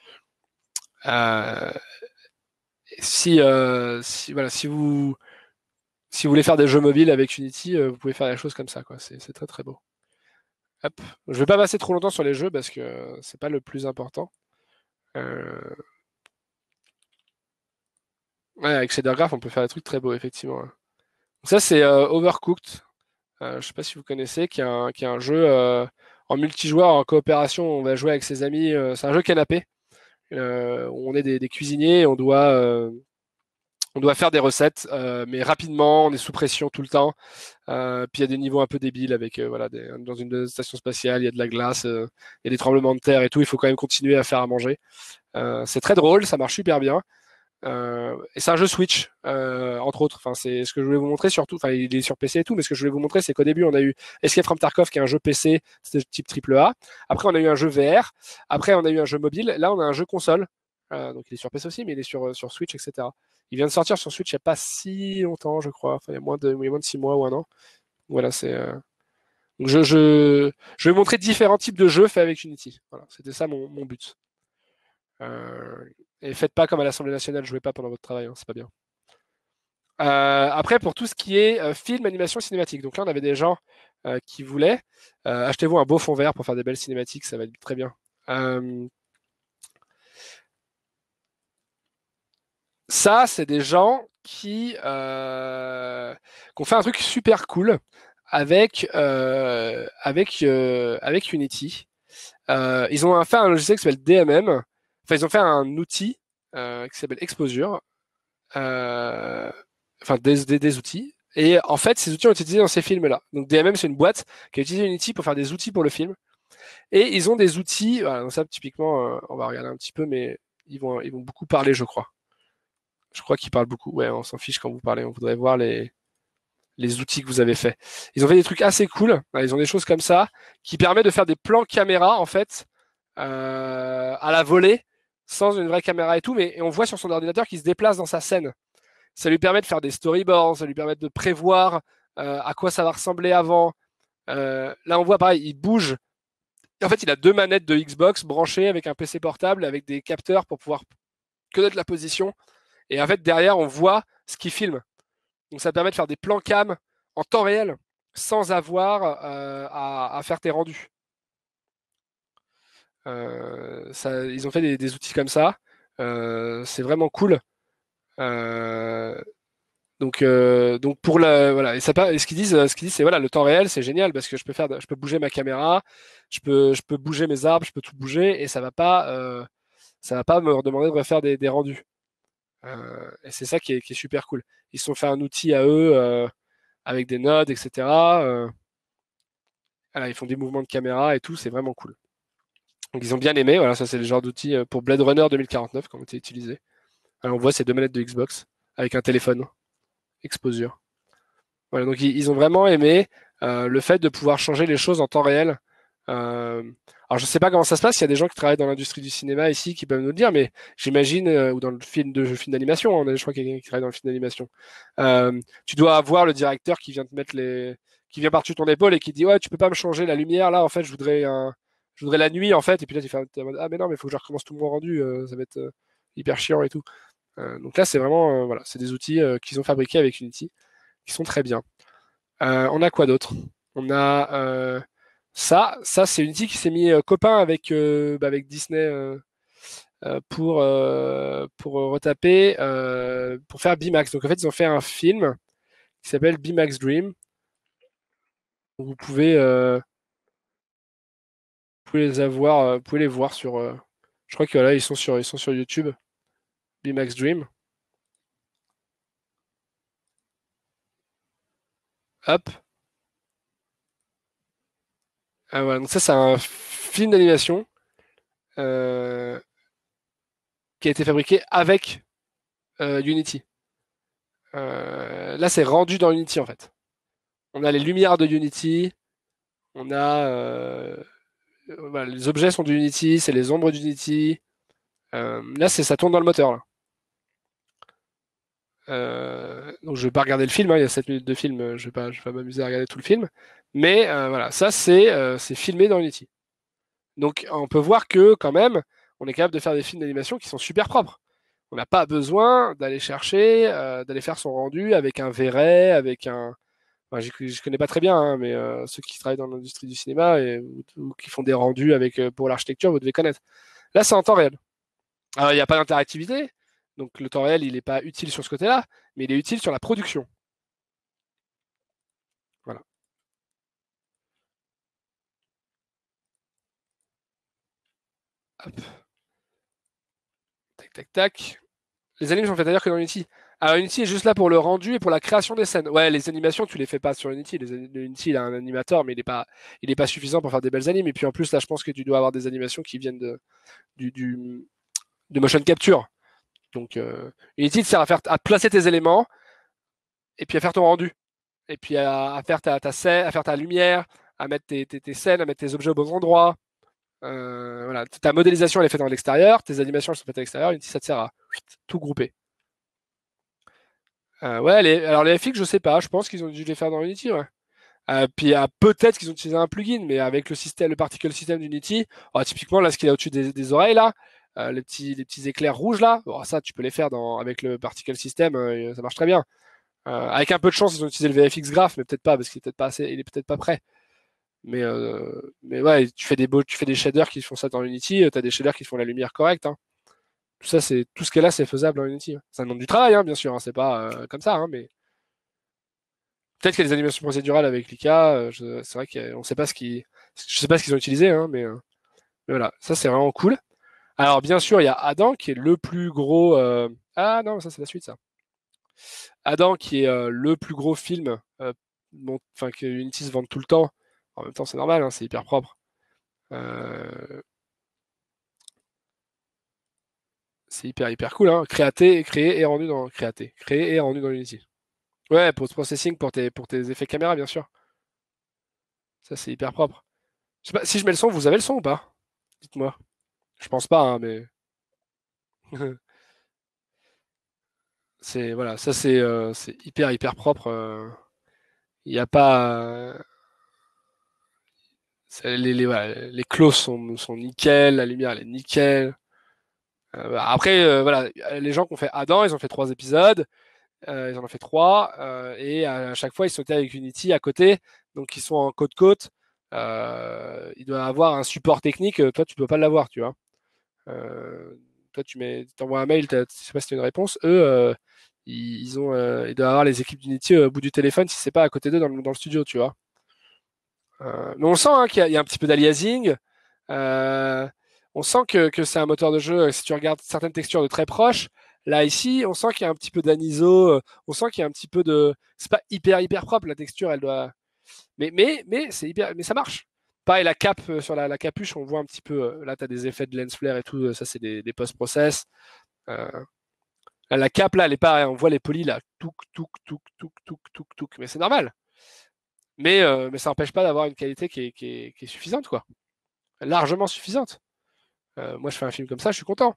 euh, voilà, si vous voulez faire des jeux mobiles avec Unity, vous pouvez faire des choses comme ça, quoi. C'est très très beau. Hop. Je vais pas passer trop longtemps sur les jeux parce que c'est pas le plus important. Euh, ouais, avec Shader Graph, on peut faire des trucs très beaux, effectivement, hein. Ça, c'est Overcooked. Je sais pas si vous connaissez, qui est un jeu en multijoueur, en coopération. On va jouer avec ses amis. C'est un jeu canapé. Où on est des cuisiniers et on doit faire des recettes, mais rapidement, on est sous pression tout le temps. Puis il y a des niveaux un peu débiles avec, voilà, dans une station spatiale, il y a de la glace, il y a des tremblements de terre et tout. Il faut quand même continuer à faire à manger. C'est très drôle, ça marche super bien. Et c'est un jeu Switch, entre autres. Enfin, c'est ce que je voulais vous montrer surtout. Enfin, il est sur PC et tout, mais ce que je voulais vous montrer, c'est qu'au début, on a eu Escape from Tarkov, qui est un jeu PC, c'était type triple A. Après, on a eu un jeu VR. Après, on a eu un jeu mobile. Là, on a un jeu console. Donc, il est sur PC aussi, mais il est sur Switch, etc. Il vient de sortir sur Switch il n'y a pas si longtemps, je crois. Enfin, il y a moins de 6 mois ou un an. Voilà, c'est. Donc, je vais montrer différents types de jeux faits avec Unity. Voilà, c'était ça mon but. Et faites pas comme à l'Assemblée nationale, jouez pas pendant votre travail, hein, c'est pas bien. Après, pour tout ce qui est film, animation, cinématique. Donc là, on avait des gens qui voulaient. Achetez-vous un beau fond vert pour faire des belles cinématiques, ça va être très bien. Ça, c'est des gens qui ont fait un truc super cool avec Unity. Ils ont fait un logiciel qui s'appelle DMM. Enfin, ils ont fait un outil qui s'appelle Exposure. Enfin des outils. Et en fait, ces outils ont été utilisés dans ces films-là. Donc DMM, c'est une boîte qui a utilisé Unity pour faire des outils pour le film. Et ils ont des outils, voilà, donc ça typiquement, on va regarder un petit peu, mais ils vont beaucoup parler, je crois. Je crois qu'ils parlent beaucoup. Ouais, on s'en fiche quand vous parlez, on voudrait voir les outils que vous avez faits. Ils ont fait des trucs assez cool. Ils ont des choses comme ça qui permettent de faire des plans caméra, en fait, à la volée, sans une vraie caméra et tout, mais et on voit sur son ordinateur qu'il se déplace dans sa scène. Ça lui permet de faire des storyboards, ça lui permet de prévoir à quoi ça va ressembler avant. Là, on voit pareil, il bouge. Et en fait, il a deux manettes de Xbox branchées avec un PC portable, avec des capteurs pour pouvoir connaître la position. Et en fait, derrière, on voit ce qu'il filme. Donc, ça permet de faire des plans cam en temps réel, sans avoir à faire tes rendus. Ils ont fait des outils comme ça. C'est vraiment cool. Euh, donc pour la voilà et ce qu'ils disent c'est voilà le temps réel c'est génial parce que je peux bouger ma caméra, je peux bouger mes arbres, je peux tout bouger et ça va pas me demander de refaire des rendus. Et c'est ça qui est super cool. Ils se sont fait un outil à eux avec des nodes etc. Voilà, ils font des mouvements de caméra et tout, c'est vraiment cool. Donc ils ont bien aimé. Voilà, ça c'est le genre d'outil pour Blade Runner 2049 qui ont été utilisés. Alors, on voit ces deux manettes de Xbox avec un téléphone exposure. Voilà, donc ils ont vraiment aimé le fait de pouvoir changer les choses en temps réel. Euh, alors je sais pas comment ça se passe, il y a des gens qui travaillent dans l'industrie du cinéma ici qui peuvent nous le dire, mais j'imagine, ou dans le film d'animation, on a je crois quelqu'un qui travaille dans le film d'animation. Tu dois avoir le directeur qui vient te mettre qui vient par-dessus ton épaule et qui dit ouais tu peux pas me changer la lumière là en fait je voudrais la nuit en fait et puis là tu fais ah mais non mais il faut que je recommence tout mon rendu, ça va être hyper chiant et tout. Donc là c'est vraiment voilà c'est des outils qu'ils ont fabriqués avec Unity qui sont très bien. On a quoi d'autre? On a ça c'est Unity qui s'est mis copain avec Disney. pour retaper, pour faire Bimax. Donc en fait, ils ont fait un film qui s'appelle Bimax Dream. Vous pouvez les avoir, vous pouvez les voir sur. Je crois que là, ils sont sur YouTube. Bimax Dream. Hop. Ah, voilà. Donc ça, c'est un film d'animation euh, qui a été fabriqué avec Unity. Là, c'est rendu dans Unity en fait. On a les lumières de Unity, on a voilà, les objets sont d'Unity, c'est les ombres d'Unity. Là, ça tourne dans le moteur là. Donc je vais pas regarder le film, hein, il y a 7 minutes de film, je vais pas m'amuser à regarder tout le film. Mais voilà, ça c'est filmé dans Unity. Donc on peut voir que quand même, on est capable de faire des films d'animation qui sont super propres. On n'a pas besoin d'aller chercher, d'aller faire son rendu avec un V-Ray, avec un. Enfin, je connais pas très bien, hein, mais ceux qui travaillent dans l'industrie du cinéma ou qui font des rendus avec pour l'architecture, vous devez connaître. Là, c'est en temps réel. Alors, il n'y a pas d'interactivité, donc le temps réel, il n'est pas utile sur ce côté-là, mais il est utile sur la production. Voilà. Hop. Tac, tac, tac. Les animes sont faites ailleurs que dans Unity. Alors Unity est juste là pour le rendu et pour la création des scènes. Ouais, les animations, tu les fais pas sur Unity. Unity, il a un animateur, mais il est pas suffisant pour faire des belles animes. Et puis en plus, là, je pense que tu dois avoir des animations qui viennent du, du, de motion capture. Donc Unity te sert à placer tes éléments et puis à faire ton rendu. Et puis à faire ta scène, à faire ta lumière, à mettre tes scènes, à mettre tes objets au bon endroit. Voilà. Ta modélisation, elle est faite dans l'extérieur, tes animations, elles sont faites à l'extérieur. Unity, ça te sert à tout grouper. Ouais, alors les FX, je sais pas. Je pense qu'ils ont dû les faire dans Unity, ouais. Puis peut-être qu'ils ont utilisé un plugin, mais avec le système, le particle system d'Unity, typiquement là, ce qu'il y a au-dessus des oreilles là, les petits éclairs rouges là, bon, ça tu peux les faire avec le particle system, ça marche très bien. Avec un peu de chance, ils ont utilisé le VFX Graph, mais peut-être pas parce qu'il est peut-être pas assez, il est peut-être pas prêt. Mais ouais, tu fais des shaders qui font ça dans Unity, tu as des shaders qui font la lumière correcte, hein. Tout ça, tout ce qui est là, c'est faisable en Unity, hein. Ça demande du travail, hein, bien sûr, hein, c'est pas comme ça, hein, mais peut-être qu'il y a des animations procédurales avec Lika. C'est vrai qu'on sait pas je sais pas ce qu'ils ont utilisé, hein, mais voilà, ça c'est vraiment cool. Alors bien sûr, il y a Adam qui est le plus gros. Ah non, ça c'est la suite, ça. Adam qui est le plus gros film, enfin que Unity se vend tout le temps. En même temps, c'est normal, hein, c'est hyper propre. Euh, c'est hyper cool, hein. Créé et rendu dans créé et rendu dans Unity. Ouais, post-processing pour tes effets caméra, bien sûr. Ça c'est hyper propre. Je sais pas, si je mets le son, vous avez le son ou pas? Dites-moi. Je pense pas, hein, mais c'est voilà, ça c'est hyper propre. Il n'y a pas voilà, les closes sont nickel, la lumière elle est nickel. Après voilà, les gens qui ont fait Adam, ils ont fait 3 épisodes, ils en ont fait 3 et à chaque fois ils sautaient avec Unity à côté, donc ils sont en côte-côte. Il doit avoir un support technique, toi tu peux pas l'avoir, tu vois. Euh, Toi, t'envoies un mail, je sais pas si tu as une réponse. Eux, ils doivent avoir les équipes d'Unity au bout du téléphone si c'est pas à côté d'eux dans le studio, tu vois. Mais on sent hein, qu'il y a un petit peu d'aliasing. Euh, on sent que c'est un moteur de jeu. Si tu regardes certaines textures de très proches, là ici, on sent qu'il y a un petit peu d'aniso. On sent qu'il y a un petit peu de. C'est pas hyper propre la texture. Elle doit. Mais c'est mais ça marche. Pareil, la cape sur la capuche, on voit un petit peu. Là, tu as des effets de lens flare et tout. Ça, c'est des post-process. Euh, la cape, là, elle est pas. On voit les polis, là. Touk. Mais c'est normal. Mais ça n'empêche pas d'avoir une qualité qui est suffisante, quoi. Largement suffisante. Moi, je fais un film comme ça, je suis content.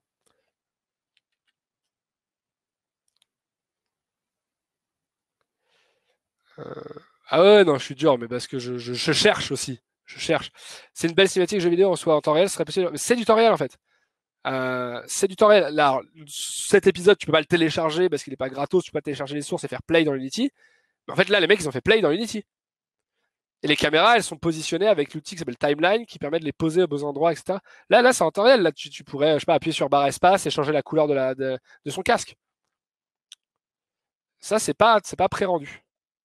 Euh, Ah ouais, non, je suis dur, mais parce que je cherche aussi. Je cherche. C'est une belle cinématique jeu vidéo en soi en temps réel, ce serait possible. Mais c'est du temps réel en fait. C'est du temps réel. Là, alors, cet épisode, tu peux pas le télécharger parce qu'il est pas gratos, tu peux pas télécharger les sources et faire play dans Unity. Mais en fait, là, les mecs, ils ont fait play dans Unity. Et les caméras, elles sont positionnées avec l'outil qui s'appelle Timeline, qui permet de les poser aux beaux endroits, etc. Là, c'est en temps réel. Là, tu pourrais, je sais pas, appuyer sur barre espace et changer la couleur de son casque. Ça, c'est pas pré-rendu.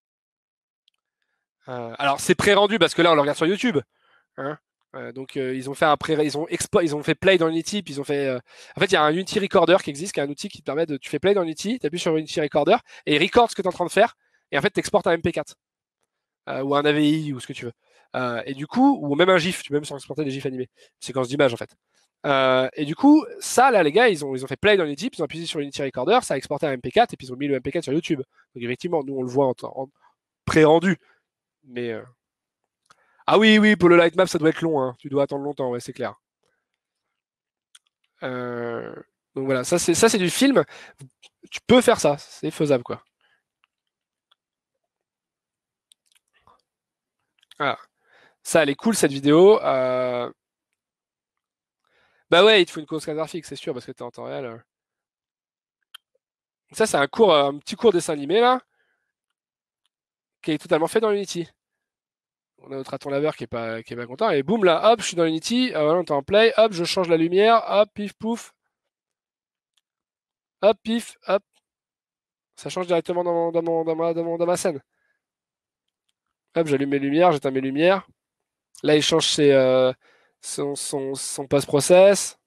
Alors, c'est pré-rendu parce que là, on le regarde sur YouTube. Hein. Donc, ils ont fait ils ont fait play dans Unity, puis ils ont fait. En fait, il y a un Unity Recorder qui existe, qui est un outil qui te permet de. Tu fais play dans Unity, tu appuies sur Unity Recorder et il record ce que tu es en train de faire. Et en fait, tu exportes un MP4 ou un AVI ou ce que tu veux. Et du coup, ou même un GIF, tu peux même exporter des GIFs animés, séquence d'images en fait. Et du coup, ça là, les gars, ils ont fait play dans Unity, puis ils ont appuyé sur Unity Recorder, ça a exporté un MP4 et puis ils ont mis le MP4 sur YouTube. Donc effectivement, nous on le voit en pré-rendu. Mais ah oui, oui, pour le lightmap, ça doit être long, hein. Tu dois attendre longtemps, ouais, c'est clair. Euh, Donc voilà, ça c'est du film. Tu peux faire ça, c'est faisable quoi. Voilà. Ça, elle est cool cette vidéo. Bah ouais, il te faut une cause graphique, c'est sûr, parce que t'es en temps réel. Ça, c'est un petit cours dessin animé là, qui est totalement fait dans Unity. On a notre raton laveur qui est pas content, et boum là, hop, je suis dans Unity, voilà, on est en play, hop, je change la lumière, hop, pif pouf, hop, pif, hop, ça change directement dans ma scène. Hop, j'allume mes lumières, j'éteins mes lumières. Là, il change son post-process.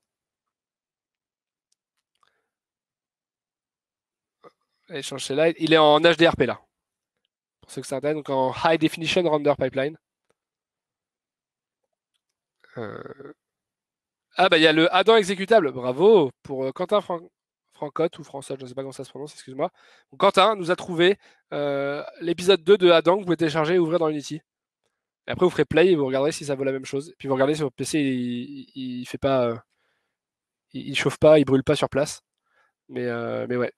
Là, il change ses lights. Il est en HDRP là, pour ceux que ça intéresse, donc en High Definition Render Pipeline. Euh, Ah bah il y a le Adam exécutable, bravo pour Quentin Francotte ou François, je ne sais pas comment ça se prononce, excuse-moi. Donc, Quentin nous a trouvé l'épisode 2 de Adam que vous pouvez télécharger et ouvrir dans Unity. Et après vous ferez play et vous regarderez si ça vaut la même chose. Puis vous regardez sur votre PC, il fait pas, il chauffe pas, il brûle pas sur place. Mais ouais.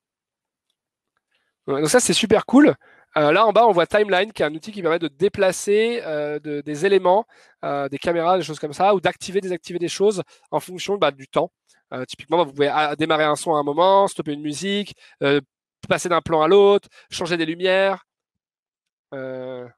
Ouais, donc ça c'est super cool. Là en bas on voit Timeline qui est un outil qui permet de déplacer des éléments, des caméras, des choses comme ça, ou d'activer, désactiver des choses en fonction bah, du temps. Typiquement bah, vous pouvez démarrer un son à un moment, stopper une musique, passer d'un plan à l'autre, changer des lumières. Euh,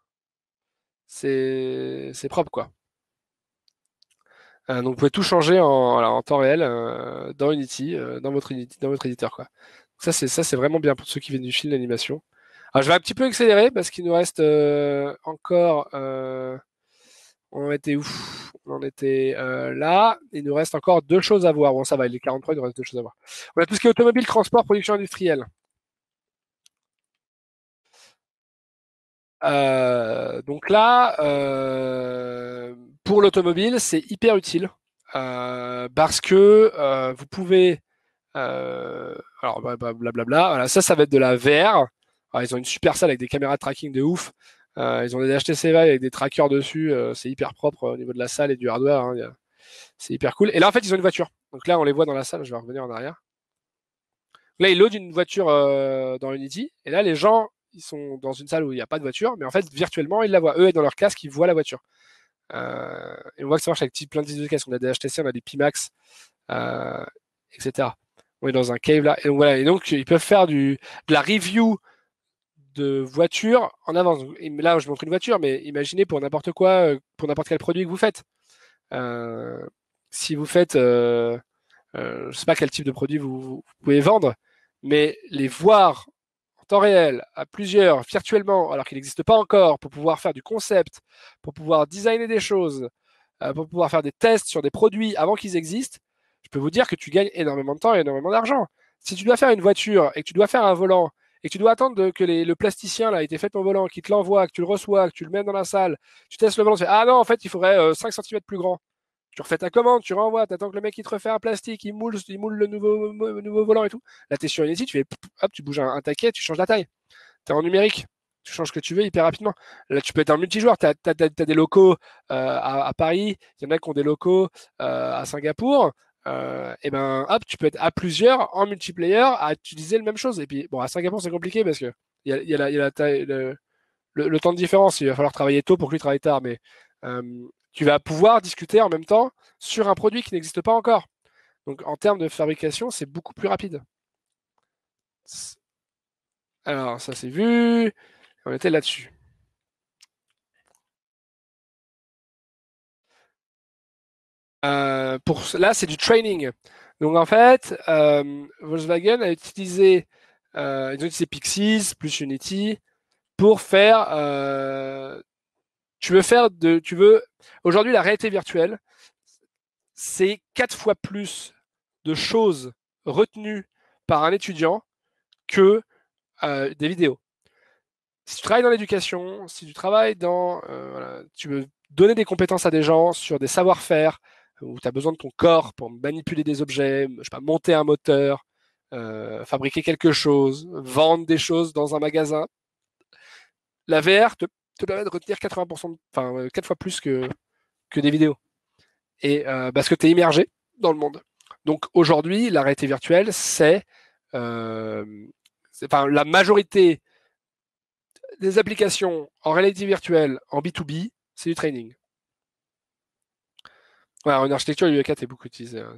c'est propre quoi. Donc vous pouvez tout changer voilà, en temps réel dans Unity, dans votre éditeur quoi. Ça c'est vraiment bien pour ceux qui viennent du film d'animation. Alors, je vais un petit peu accélérer parce qu'il nous reste encore. On en était où? On en était là. Il nous reste encore deux choses à voir. Bon, ça va, il est 43, il nous reste deux choses à voir. On a tout ce qui est automobile, transport, production industrielle. Donc là, pour l'automobile, c'est hyper utile parce que vous pouvez. Alors, blablabla. Voilà, ça va être de la VR. Alors, ils ont une super salle avec des caméras de tracking de ouf. Ils ont des HTC Vive avec des trackers dessus. C'est hyper propre au niveau de la salle et du hardware. Hein. C'est hyper cool. Et là, en fait, ils ont une voiture. Donc là, on les voit dans la salle. Je vais revenir en arrière. Là, ils loadent une voiture dans Unity. Et là, les gens, ils sont dans une salle où il n'y a pas de voiture. Mais en fait, virtuellement, ils la voient. Eux, et dans leur casque, ils voient la voiture. Et on voit que ça marche avec plein de use cases. On a des HTC, on a des Pimax, euh, etc. On est dans un cave là. Et donc, voilà. Et donc, ils peuvent faire de la review de voiture en avance. Là, je montre une voiture, mais imaginez pour n'importe quoi, pour n'importe quel produit que vous faites. Euh, Si vous faites, je ne sais pas quel type de produit vous pouvez vendre, mais les voir en temps réel, à plusieurs, virtuellement, alors qu'il n'existe pas encore, pour pouvoir faire du concept, pour pouvoir designer des choses, pour pouvoir faire des tests sur des produits avant qu'ils existent, je peux vous dire que tu gagnes énormément de temps et énormément d'argent. Si tu dois faire une voiture et que tu dois faire un volant et que tu dois attendre que le plasticien là, ait été fait ton volant, qu'il te l'envoie, que tu le reçois, que tu le mets dans la salle, tu testes le volant, tu fais ah non, en fait, il faudrait 5 cm plus grand. Tu refais ta commande, tu renvoies, tu attends que le mec il te refait un plastique, il moule le nouveau volant et tout. Là, tu es sur Unity, tu fais hop, tu bouges un taquet, tu changes la taille. Tu es en numérique. Tu changes ce que tu veux hyper rapidement. Là, tu peux être en multijoueur. Tu as des locaux à Paris, il y en a qui ont des locaux à Singapour. Et ben, hop, tu peux être à plusieurs en multiplayer à utiliser la même chose. Et puis, bon, à Singapour, c'est compliqué parce que il y a la taille, le temps de différence. Il va falloir travailler tôt pour que lui travaille tard. Mais tu vas pouvoir discuter en même temps sur un produit qui n'existe pas encore. Donc, en termes de fabrication, c'est beaucoup plus rapide. Alors, ça c'est vu. On était là-dessus. Là, c'est du training. Donc en fait, Volkswagen a utilisé, ils ont utilisé Pixies plus Unity pour faire. Tu veux. Aujourd'hui, la réalité virtuelle, c'est 4 fois plus de choses retenues par un étudiant que des vidéos. Si tu travailles dans l'éducation, si tu travailles dans, voilà, tu veux donner des compétences à des gens sur des savoir-faire, où tu as besoin de ton corps pour manipuler des objets, je sais pas, monter un moteur, fabriquer quelque chose, vendre des choses dans un magasin, la VR te permet de retenir 80%, enfin 4 fois plus que des vidéos. Et parce que tu es immergé dans le monde. Donc aujourd'hui, la réalité virtuelle, euh, enfin, la majorité des applications en réalité virtuelle, en B2B, c'est du training. Ouais, en architecture, l'UE4 est beaucoup utilisé. Hein,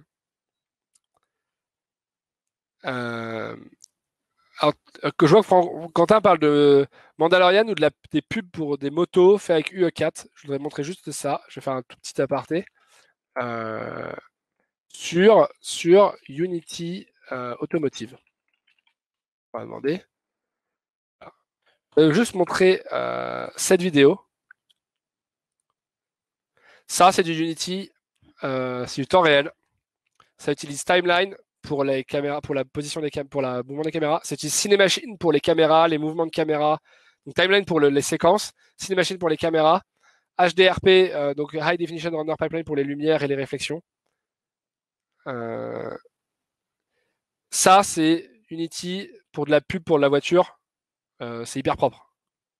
euh, alors, que je vois que Quentin parle de Mandalorian ou des pubs pour des motos faites avec UE4. Je voudrais montrer juste ça. Je vais faire un tout petit aparté euh, sur Unity Automotive. On va demander. Je vais juste montrer cette vidéo. Ça, c'est du Unity. C'est du temps réel. Ça utilise Timeline pour les caméras, pour la position des pour le mouvement des caméras. Ça utilise Cinemachine pour les caméras, les mouvements de caméra. Donc Timeline pour les séquences, Cinemachine pour les caméras, HDRP, donc High Definition Render Pipeline pour les lumières et les réflexions. Euh, Ça, c'est Unity pour de la pub pour la voiture. C'est hyper propre.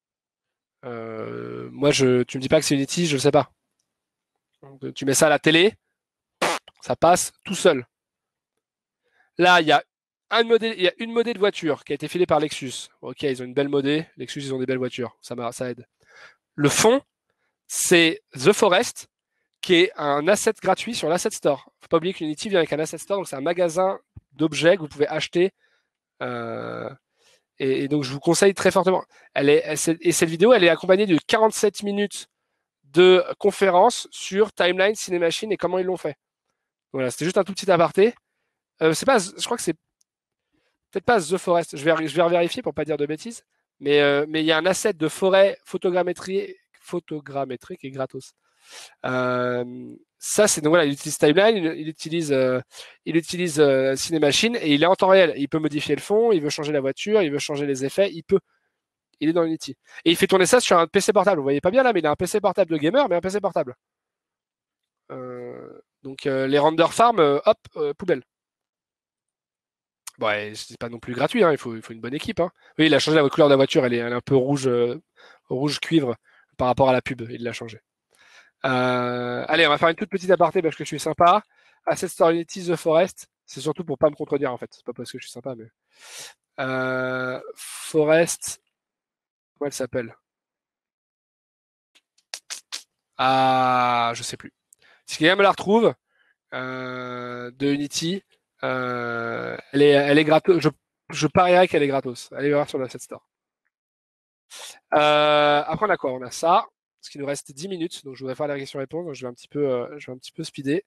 Moi, tu me dis pas que c'est Unity, je ne sais pas. Donc, tu mets ça à la télé, ça passe tout seul. Là, il y a une modée de voiture qui a été filée par Lexus. Ok, ils ont une belle modée. Lexus, ils ont des belles voitures. Ça aide. Le fond, c'est The Forest, qui est un asset gratuit sur l'Asset Store. Faut pas oublier qu'Unity vient avec un Asset Store, donc c'est un magasin d'objets que vous pouvez acheter. Euh, et donc, je vous conseille très fortement. Et cette vidéo, elle est accompagnée de 47 minutes de conférence sur Timeline, Cinemachine et comment ils l'ont fait. Voilà, c'était juste un tout petit aparté. C'est pas, je crois que c'est peut-être pas The Forest. Je vais vérifier pour pas dire de bêtises. Mais il y a un asset de forêt photogrammétrique et gratos. Ça, c'est donc voilà, il utilise Timeline, il utilise Cinemachine et il est en temps réel. Il peut modifier le fond, il veut changer la voiture, il veut changer les effets, il peut. Il est dans Unity. Et il fait tourner ça sur un PC portable. Vous voyez pas bien là, mais il a un PC portable de gamer, mais un PC portable. Donc les render farm, hop, poubelle. Bon, ouais, c'est pas non plus gratuit, hein, il faut une bonne équipe. Hein. Oui, il a changé la couleur de la voiture, elle est un peu rouge cuivre par rapport à la pub, il l'a changé. Allez, on va faire une toute petite aparté parce que je suis sympa. Asset Store Unity The Forest, c'est surtout pour pas me contredire en fait, c'est pas parce que je suis sympa, mais Forest, comment elle s'appelle? Ah, je sais plus. Si quelqu'un me la retrouve, de Unity, elle est gratos. Je parierais qu'elle est gratos. Allez voir sur l'Asset Store. Après, on a quoi? On a ça, parce qu'il nous reste 10 minutes, donc je voudrais faire la question-réponse, donc je vais un petit peu speeder.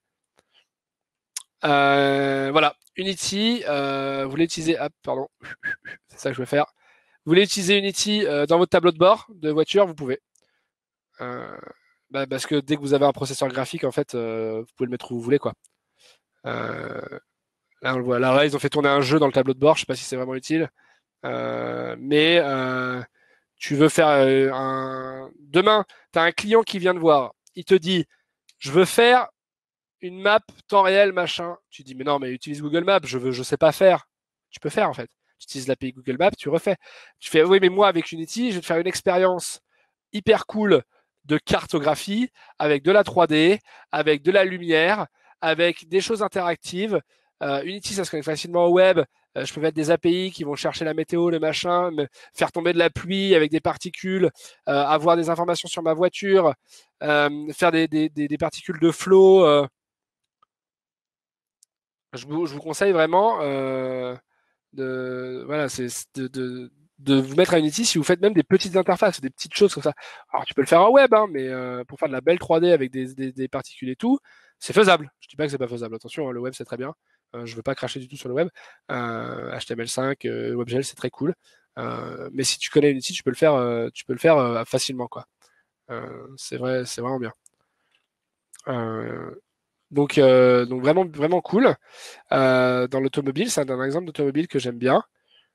Voilà, Unity, vous voulez utiliser, ah, pardon, c'est ça que je vais faire. Vous voulez utiliser Unity dans votre tableau de bord de voiture, vous pouvez. Euh, Parce que dès que vous avez un processeur graphique, en fait, vous pouvez le mettre où vous voulez, quoi. Euh, Là, on le voit. Là, ils ont fait tourner un jeu dans le tableau de bord. Je sais pas si c'est vraiment utile. Mais tu veux faire Demain, tu as un client qui vient te voir. Il te dit, je veux faire une map temps réel, machin. Tu dis, mais non, mais utilise Google Maps. Je sais pas faire. Tu peux faire, en fait. Tu utilises l'API Google Maps, tu refais. Tu fais, oui, mais moi, avec Unity, je vais te faire une expérience hyper cool de cartographie avec de la 3D, avec de la lumière, avec des choses interactives. Unity, ça se connecte facilement au web. Je peux mettre des API qui vont chercher la météo, le machin, faire tomber de la pluie avec des particules, avoir des informations sur ma voiture, faire des particules de flow. Je vous conseille vraiment voilà, c'est de vous mettre à Unity si vous faites même des petites interfaces, des petites choses comme ça. Alors tu peux le faire en web, hein, mais pour faire de la belle 3D avec des particules et tout, c'est faisable. Je dis pas que c'est pas faisable. Attention, hein, le web c'est très bien. Je veux pas cracher du tout sur le web. HTML5, WebGL c'est très cool. Mais si tu connais Unity, tu peux le faire facilement quoi. C'est vrai, c'est vraiment bien. Donc vraiment vraiment cool. Dans l'automobile, c'est un exemple d'automobile que j'aime bien.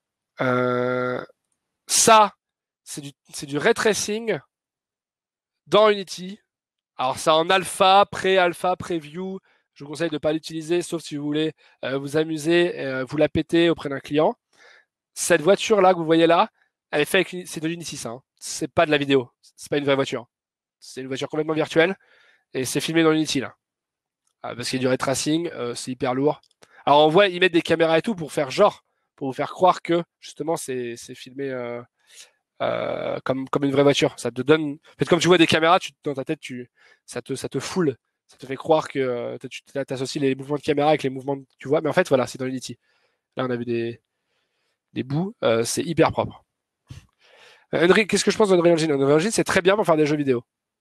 Ça, c'est du ray tracing dans Unity. Alors, c'est en alpha, pré-alpha, preview. Je vous conseille de ne pas l'utiliser, sauf si vous voulez vous amuser, vous la péter auprès d'un client. Cette voiture-là que vous voyez là, elle est faite avec c'est de l'Unity, ça. Hein. C'est pas de la vidéo. C'est pas une vraie voiture. C'est une voiture complètement virtuelle et c'est filmé dans Unity, là. Parce qu'il y a du ray tracing, c'est hyper lourd. Alors, on voit, ils mettent des caméras et tout pour faire genre, pour vous faire croire que, justement, c'est filmé comme une vraie voiture. Ça te donne. En fait, comme tu vois des caméras, dans ta tête, ça te foule. Ça te fait croire que tu associes les mouvements de caméra avec les mouvements que tu vois. Mais en fait, voilà, c'est dans Unity. Là, on a vu des bouts. C'est hyper propre. Qu'est-ce que je pense d'Unreal Engine? Unreal Engine, c'est très bien pour faire des jeux vidéo.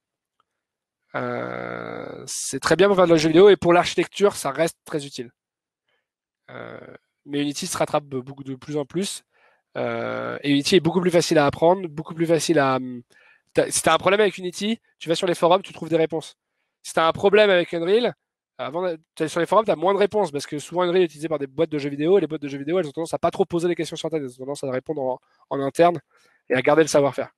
C'est très bien pour faire des jeux vidéo et pour l'architecture, ça reste très utile. Mais Unity se rattrape beaucoup de plus en plus. Et Unity est beaucoup plus facile à apprendre, beaucoup plus facile à. Si tu as un problème avec Unity, tu vas sur les forums, tu trouves des réponses. Si tu as un problème avec Unreal, sur les forums, tu as moins de réponses parce que souvent Unreal est utilisé par des boîtes de jeux vidéo et les boîtes de jeux vidéo, elles ont tendance à pas trop poser les questions sur Internet, elles ont tendance à répondre en interne et à garder le savoir-faire.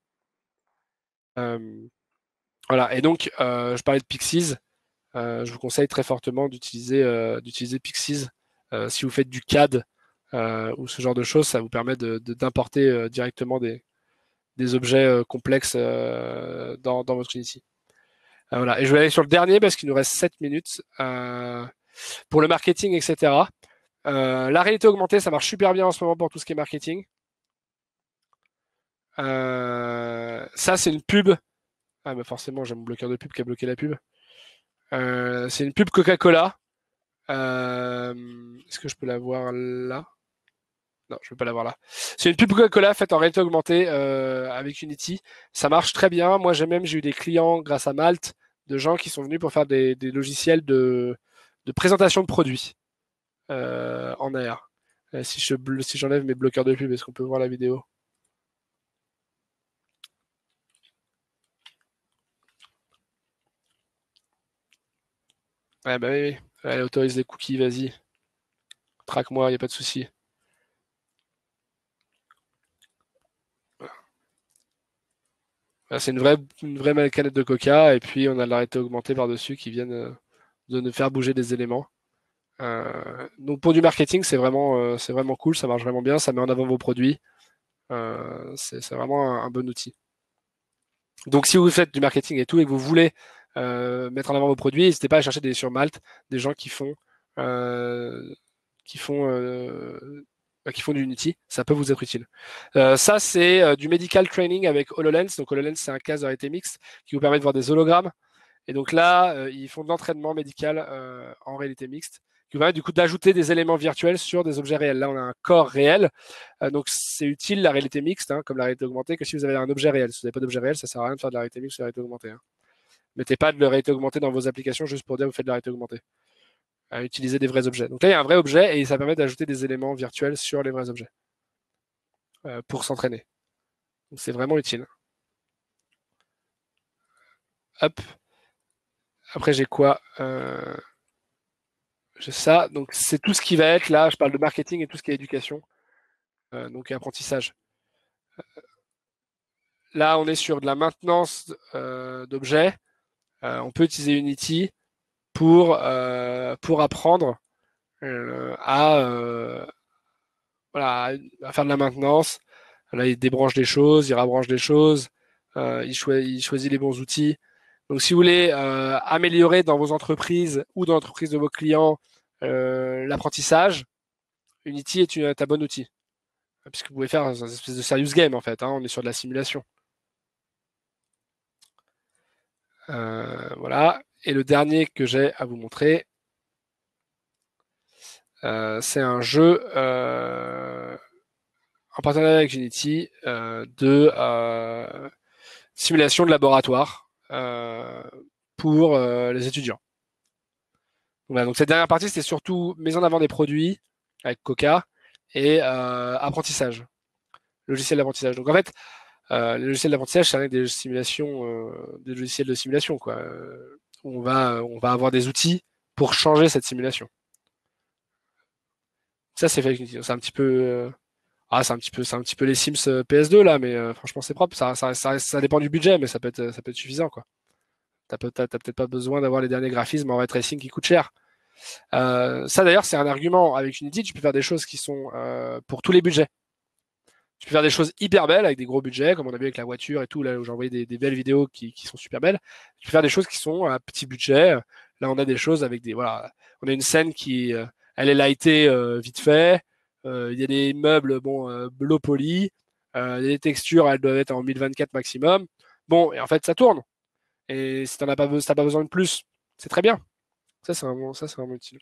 Voilà, et donc je parlais de Pixies. Je vous conseille très fortement d'utiliser Pixies si vous faites du CAD ou ce genre de choses, ça vous permet d'importer directement des objets complexes dans votre Unity. Voilà. Et je vais aller sur le dernier parce qu'il nous reste 7 minutes pour le marketing, etc. La réalité augmentée, ça marche super bien en ce moment pour tout ce qui est marketing. Ça, c'est une pub. Ah, bah forcément, j'ai mon bloqueur de pub qui a bloqué la pub. C'est une pub Coca-Cola. Est-ce que je peux la voir là? Non, je ne peux pas l'avoir là. C'est une pub Coca-Cola faite en réalité augmentée avec Unity. Ça marche très bien. Moi, j'ai eu des clients grâce à Malte, de gens qui sont venus pour faire des logiciels de présentation de produits en AR. Si j'enlève mes bloqueurs de pub, est-ce qu'on peut voir la vidéo? Ouais, bah oui, oui. Elle autorise les cookies, vas-y. Traque-moi, il n'y a pas de souci. C'est une vraie canette de coca, et puis on a la réalité augmentée par-dessus qui viennent de nous faire bouger des éléments. Donc pour du marketing, c'est vraiment cool, ça marche vraiment bien, ça met en avant vos produits. C'est vraiment un bon outil. Donc si vous faites du marketing et tout et que vous voulez mettre en avant vos produits, n'hésitez pas à chercher sur Malte des gens euh, qui font qui font du Unity, ça peut vous être utile. Ça, c'est du medical training avec HoloLens. Donc HoloLens, c'est un casque de réalité mixte qui vous permet de voir des hologrammes. Et donc là, ils font de l'entraînement médical en réalité mixte, qui vous permet du coup d'ajouter des éléments virtuels sur des objets réels. Là, on a un corps réel, donc c'est utile la réalité mixte, hein, comme la réalité augmentée, que si vous avez un objet réel. Si vous n'avez pas d'objet réel, ça sert à rien de faire de la réalité mixte ou de la réalité augmentée. Hein. Mettez pas de la réalité augmentée dans vos applications juste pour dire que vous faites de la réalité augmentée. Utilisez des vrais objets. Donc là, il y a un vrai objet et ça permet d'ajouter des éléments virtuels sur les vrais objets pour s'entraîner. Donc c'est vraiment utile. Hop. Après, j'ai quoi J'ai ça. Donc c'est tout ce qui va être là. Je parle de marketing et tout ce qui est éducation. Donc apprentissage. Là, on est sur de la maintenance d'objets. On peut utiliser Unity pour apprendre voilà, à faire de la maintenance. Là, il débranche des choses, il rabranche des choses, il choisit les bons outils. Donc, si vous voulez améliorer dans vos entreprises ou dans l'entreprise de vos clients l'apprentissage, Unity est un bon outil. Puisque vous pouvez faire une espèce de serious game, en fait. Hein, on est sur de la simulation. Voilà. Et le dernier que j'ai à vous montrer, c'est un jeu en partenariat avec Unity, de simulation de laboratoire pour les étudiants. Voilà, donc cette dernière partie, c'était surtout mise en avant des produits avec Coca et apprentissage, logiciel d'apprentissage. Donc en fait, les logiciels d'apprentissage, c'est avec des simulations, des logiciels de simulation, quoi. On va avoir des outils pour changer cette simulation. Ça, c'est fait avec Unity. C'est un petit peu, c'est un petit peu les Sims PS2 là, mais franchement, c'est propre. Ça dépend du budget, mais ça peut être suffisant, quoi. T'as peut-être pas besoin d'avoir les derniers graphismes en ray tracing qui coûtent cher. Ça d'ailleurs, c'est un argument avec Unity. Tu peux faire des choses qui sont pour tous les budgets. Tu peux faire des choses hyper belles avec des gros budgets, comme on a vu avec la voiture et tout, là où j'ai envoyé des belles vidéos qui sont super belles. Tu peux faire des choses qui sont à petit budget. Là, on a des choses avec des, voilà, on a une scène qui, elle est lightée vite fait. Il y a des meubles, bon, low poly. Les textures, elles doivent être en 1024 maximum. Bon, et en fait, ça tourne. Et si si t'as pas besoin de plus, c'est très bien. Ça, c'est vraiment utile.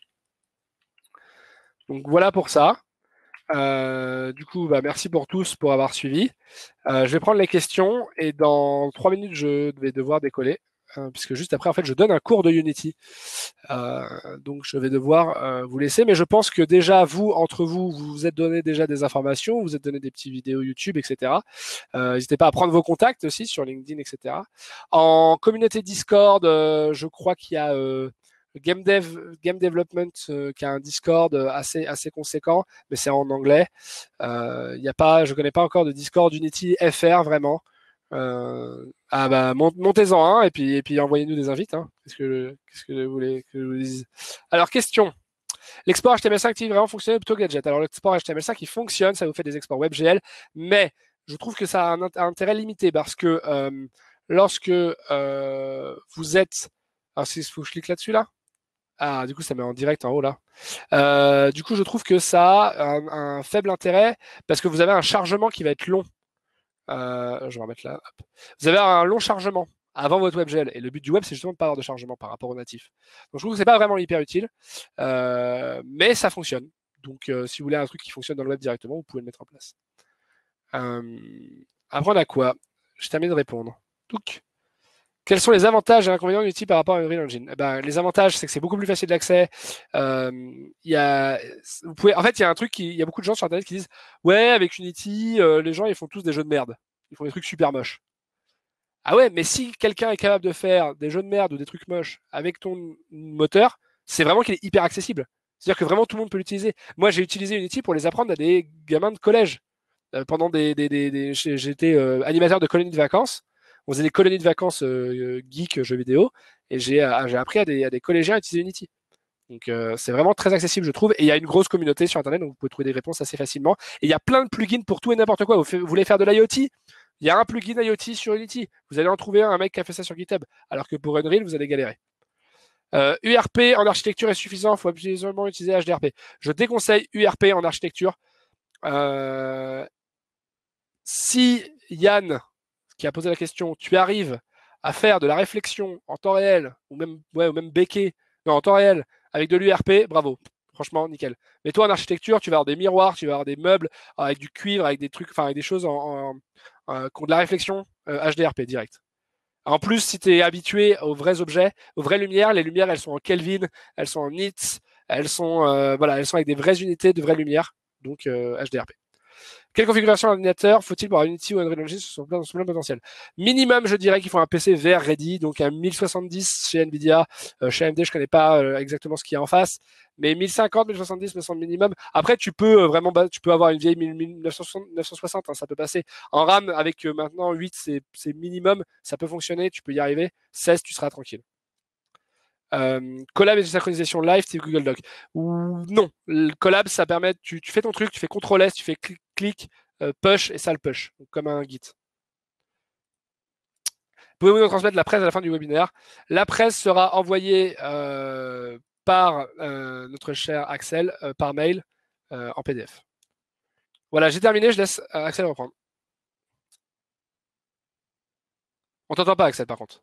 Donc voilà pour ça. Du coup, bah, merci pour tous pour avoir suivi. Je vais prendre les questions et dans 3 minutes, je vais devoir décoller. Puisque juste après, en fait, je donne un cours de Unity. Donc, je vais devoir vous laisser. Mais je pense que déjà, vous, entre vous, vous vous êtes donné déjà des informations, vous vous êtes donné des petites vidéos YouTube, etc. N'hésitez pas à prendre vos contacts aussi sur LinkedIn, etc. En communauté Discord, je crois qu'il y a Game Development qui a un Discord assez conséquent, mais c'est en anglais. Y a pas, je connais pas encore de Discord Unity FR vraiment. Bah montez-en un et puis envoyez-nous des invites. Hein. Qu'est-ce que vous voulez que je vous dise? Alors question. L'export HTML5 est-il vraiment fonctionnel plutôt Gadget? Alors l'export HTML5 il fonctionne, ça vous fait des exports WebGL, mais je trouve que ça a un intérêt limité parce que lorsque vous êtes, alors si faut que je clique là-dessus là. Ah, du coup, ça met en direct en haut là. Du coup, je trouve que ça a un faible intérêt parce que vous avez un chargement qui va être long. Je vais remettre là. Hop. Vous avez un long chargement avant votre WebGL. Et le but du web, c'est justement de ne pas avoir de chargement par rapport au natif. Donc, je trouve que c'est pas vraiment hyper utile. Mais ça fonctionne. Donc, si vous voulez un truc qui fonctionne dans le web directement, vous pouvez le mettre en place. Après, on a quoi? Je termine de répondre. Donc, quels sont les avantages et inconvénients d'Unity par rapport à Unreal Engine? Eh ben, les avantages, c'est que c'est beaucoup plus facile d'accès. Vous pouvez, en fait, il y a un truc il y a beaucoup de gens sur Internet qui disent, ouais, avec Unity, les gens, ils font tous des jeux de merde. Ils font des trucs super moches. Ah ouais, mais si quelqu'un est capable de faire des jeux de merde ou des trucs moches avec ton moteur, c'est vraiment qu'il est hyper accessible. C'est-à-dire que vraiment tout le monde peut l'utiliser. Moi, j'ai utilisé Unity pour les apprendre à des gamins de collège. Pendant j'étais animateur de colonies de vacances. On faisait des colonies de vacances geek jeux vidéo et j'ai appris à des collégiens à utiliser Unity. Donc c'est vraiment très accessible, je trouve. Et il y a une grosse communauté sur Internet, donc vous pouvez trouver des réponses assez facilement. Et il y a plein de plugins pour tout et n'importe quoi. Vous voulez faire de l'IoT? Il y a un plugin IoT sur Unity. Vous allez en trouver un mec qui a fait ça sur GitHub. Alors que pour Unreal, vous allez galérer. URP en architecture est suffisant, il faut absolument utiliser HDRP. Je déconseille URP en architecture. Si Yann, qui a posé la question, tu arrives à faire de la réflexion en temps réel, ou même béquet, non, en temps réel, avec de l'URP, bravo. Franchement, nickel. Mais toi, en architecture, tu vas avoir des miroirs, tu vas avoir des meubles avec du cuivre, avec des trucs, enfin, avec des choses qui ont de la réflexion HDRP direct. En plus, si tu es habitué aux vrais objets, aux vraies lumières, les lumières, elles sont en Kelvin, elles sont en nits, elles sont avec des vraies unités de vraies lumières, donc HDRP. Quelle configuration d'ordinateur faut-il pour Unity ou Unreal Engine sur son plein potentiel? Minimum, je dirais qu'il faut un PC VR ready, donc un 1070 chez Nvidia. Chez AMD, je connais pas exactement ce qu'il y a en face, mais 1050, 1070 me semble minimum. Après, tu peux tu peux avoir une vieille 960, hein, ça peut passer. En RAM, avec maintenant 8, c'est minimum, ça peut fonctionner, tu peux y arriver. 16, tu seras tranquille. Collab et de synchronisation live type Google Doc. Ou non, le collab ça permet, tu fais ton truc, tu fais CTRL S, tu fais clic, push et ça le push, donc comme un Git. Pouvez-vous nous transmettre la presse à la fin du webinaire? La presse sera envoyée par notre cher Axel par mail en PDF. Voilà, j'ai terminé, je laisse Axel reprendre. On t'entend pas Axel par contre.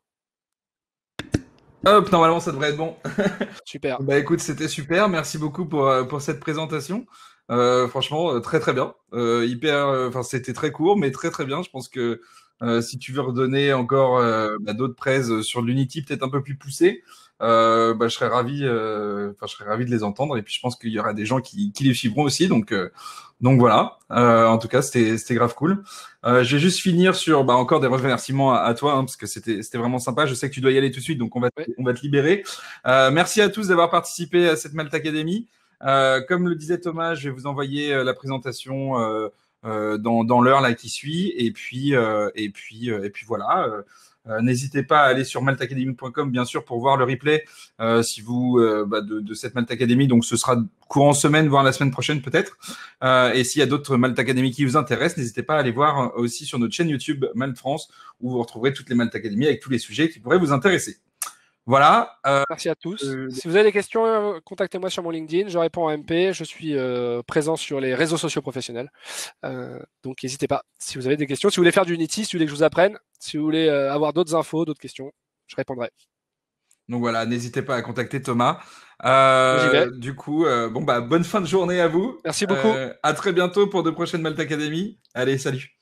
Hop, normalement ça devrait être bon. Super. Bah écoute, c'était super, merci beaucoup pour cette présentation. Franchement, très très bien. Enfin, c'était très court, mais très très bien. Je pense que si tu veux redonner encore d'autres praises sur l'Unity, peut-être un peu plus poussées, je serais ravi. Enfin, je serais ravi de les entendre. Et puis, je pense qu'il y aura des gens qui les suivront aussi. Donc voilà. En tout cas, c'était grave cool. Je vais juste finir sur encore des remerciements à toi, hein, parce que c'était vraiment sympa. Je sais que tu dois y aller tout de suite, donc Ouais. on va te libérer. Merci à tous d'avoir participé à cette Malte Academy. Comme le disait Thomas, je vais vous envoyer la présentation dans l'heure là qui suit. Et puis voilà. N'hésitez pas à aller sur maltacademy.com, bien sûr, pour voir le replay si vous de cette Malte Academy. Donc, ce sera courant semaine, voire la semaine prochaine peut-être. Et s'il y a d'autres Malte Academy qui vous intéressent, n'hésitez pas à aller voir aussi sur notre chaîne YouTube Malte France, où vous retrouverez toutes les Malte Academy avec tous les sujets qui pourraient vous intéresser. Voilà. Merci à tous. Si vous avez des questions, contactez-moi sur mon LinkedIn. Je réponds en MP. Je suis présent sur les réseaux sociaux professionnels. Donc n'hésitez pas. Si vous avez des questions, si vous voulez faire du Unity, si vous voulez que je vous apprenne, si vous voulez avoir d'autres infos, d'autres questions, je répondrai. Donc voilà, n'hésitez pas à contacter Thomas. J'y vais. Du coup, bonne fin de journée à vous. Merci beaucoup. À très bientôt pour de prochaines Malte Academy. Allez, salut.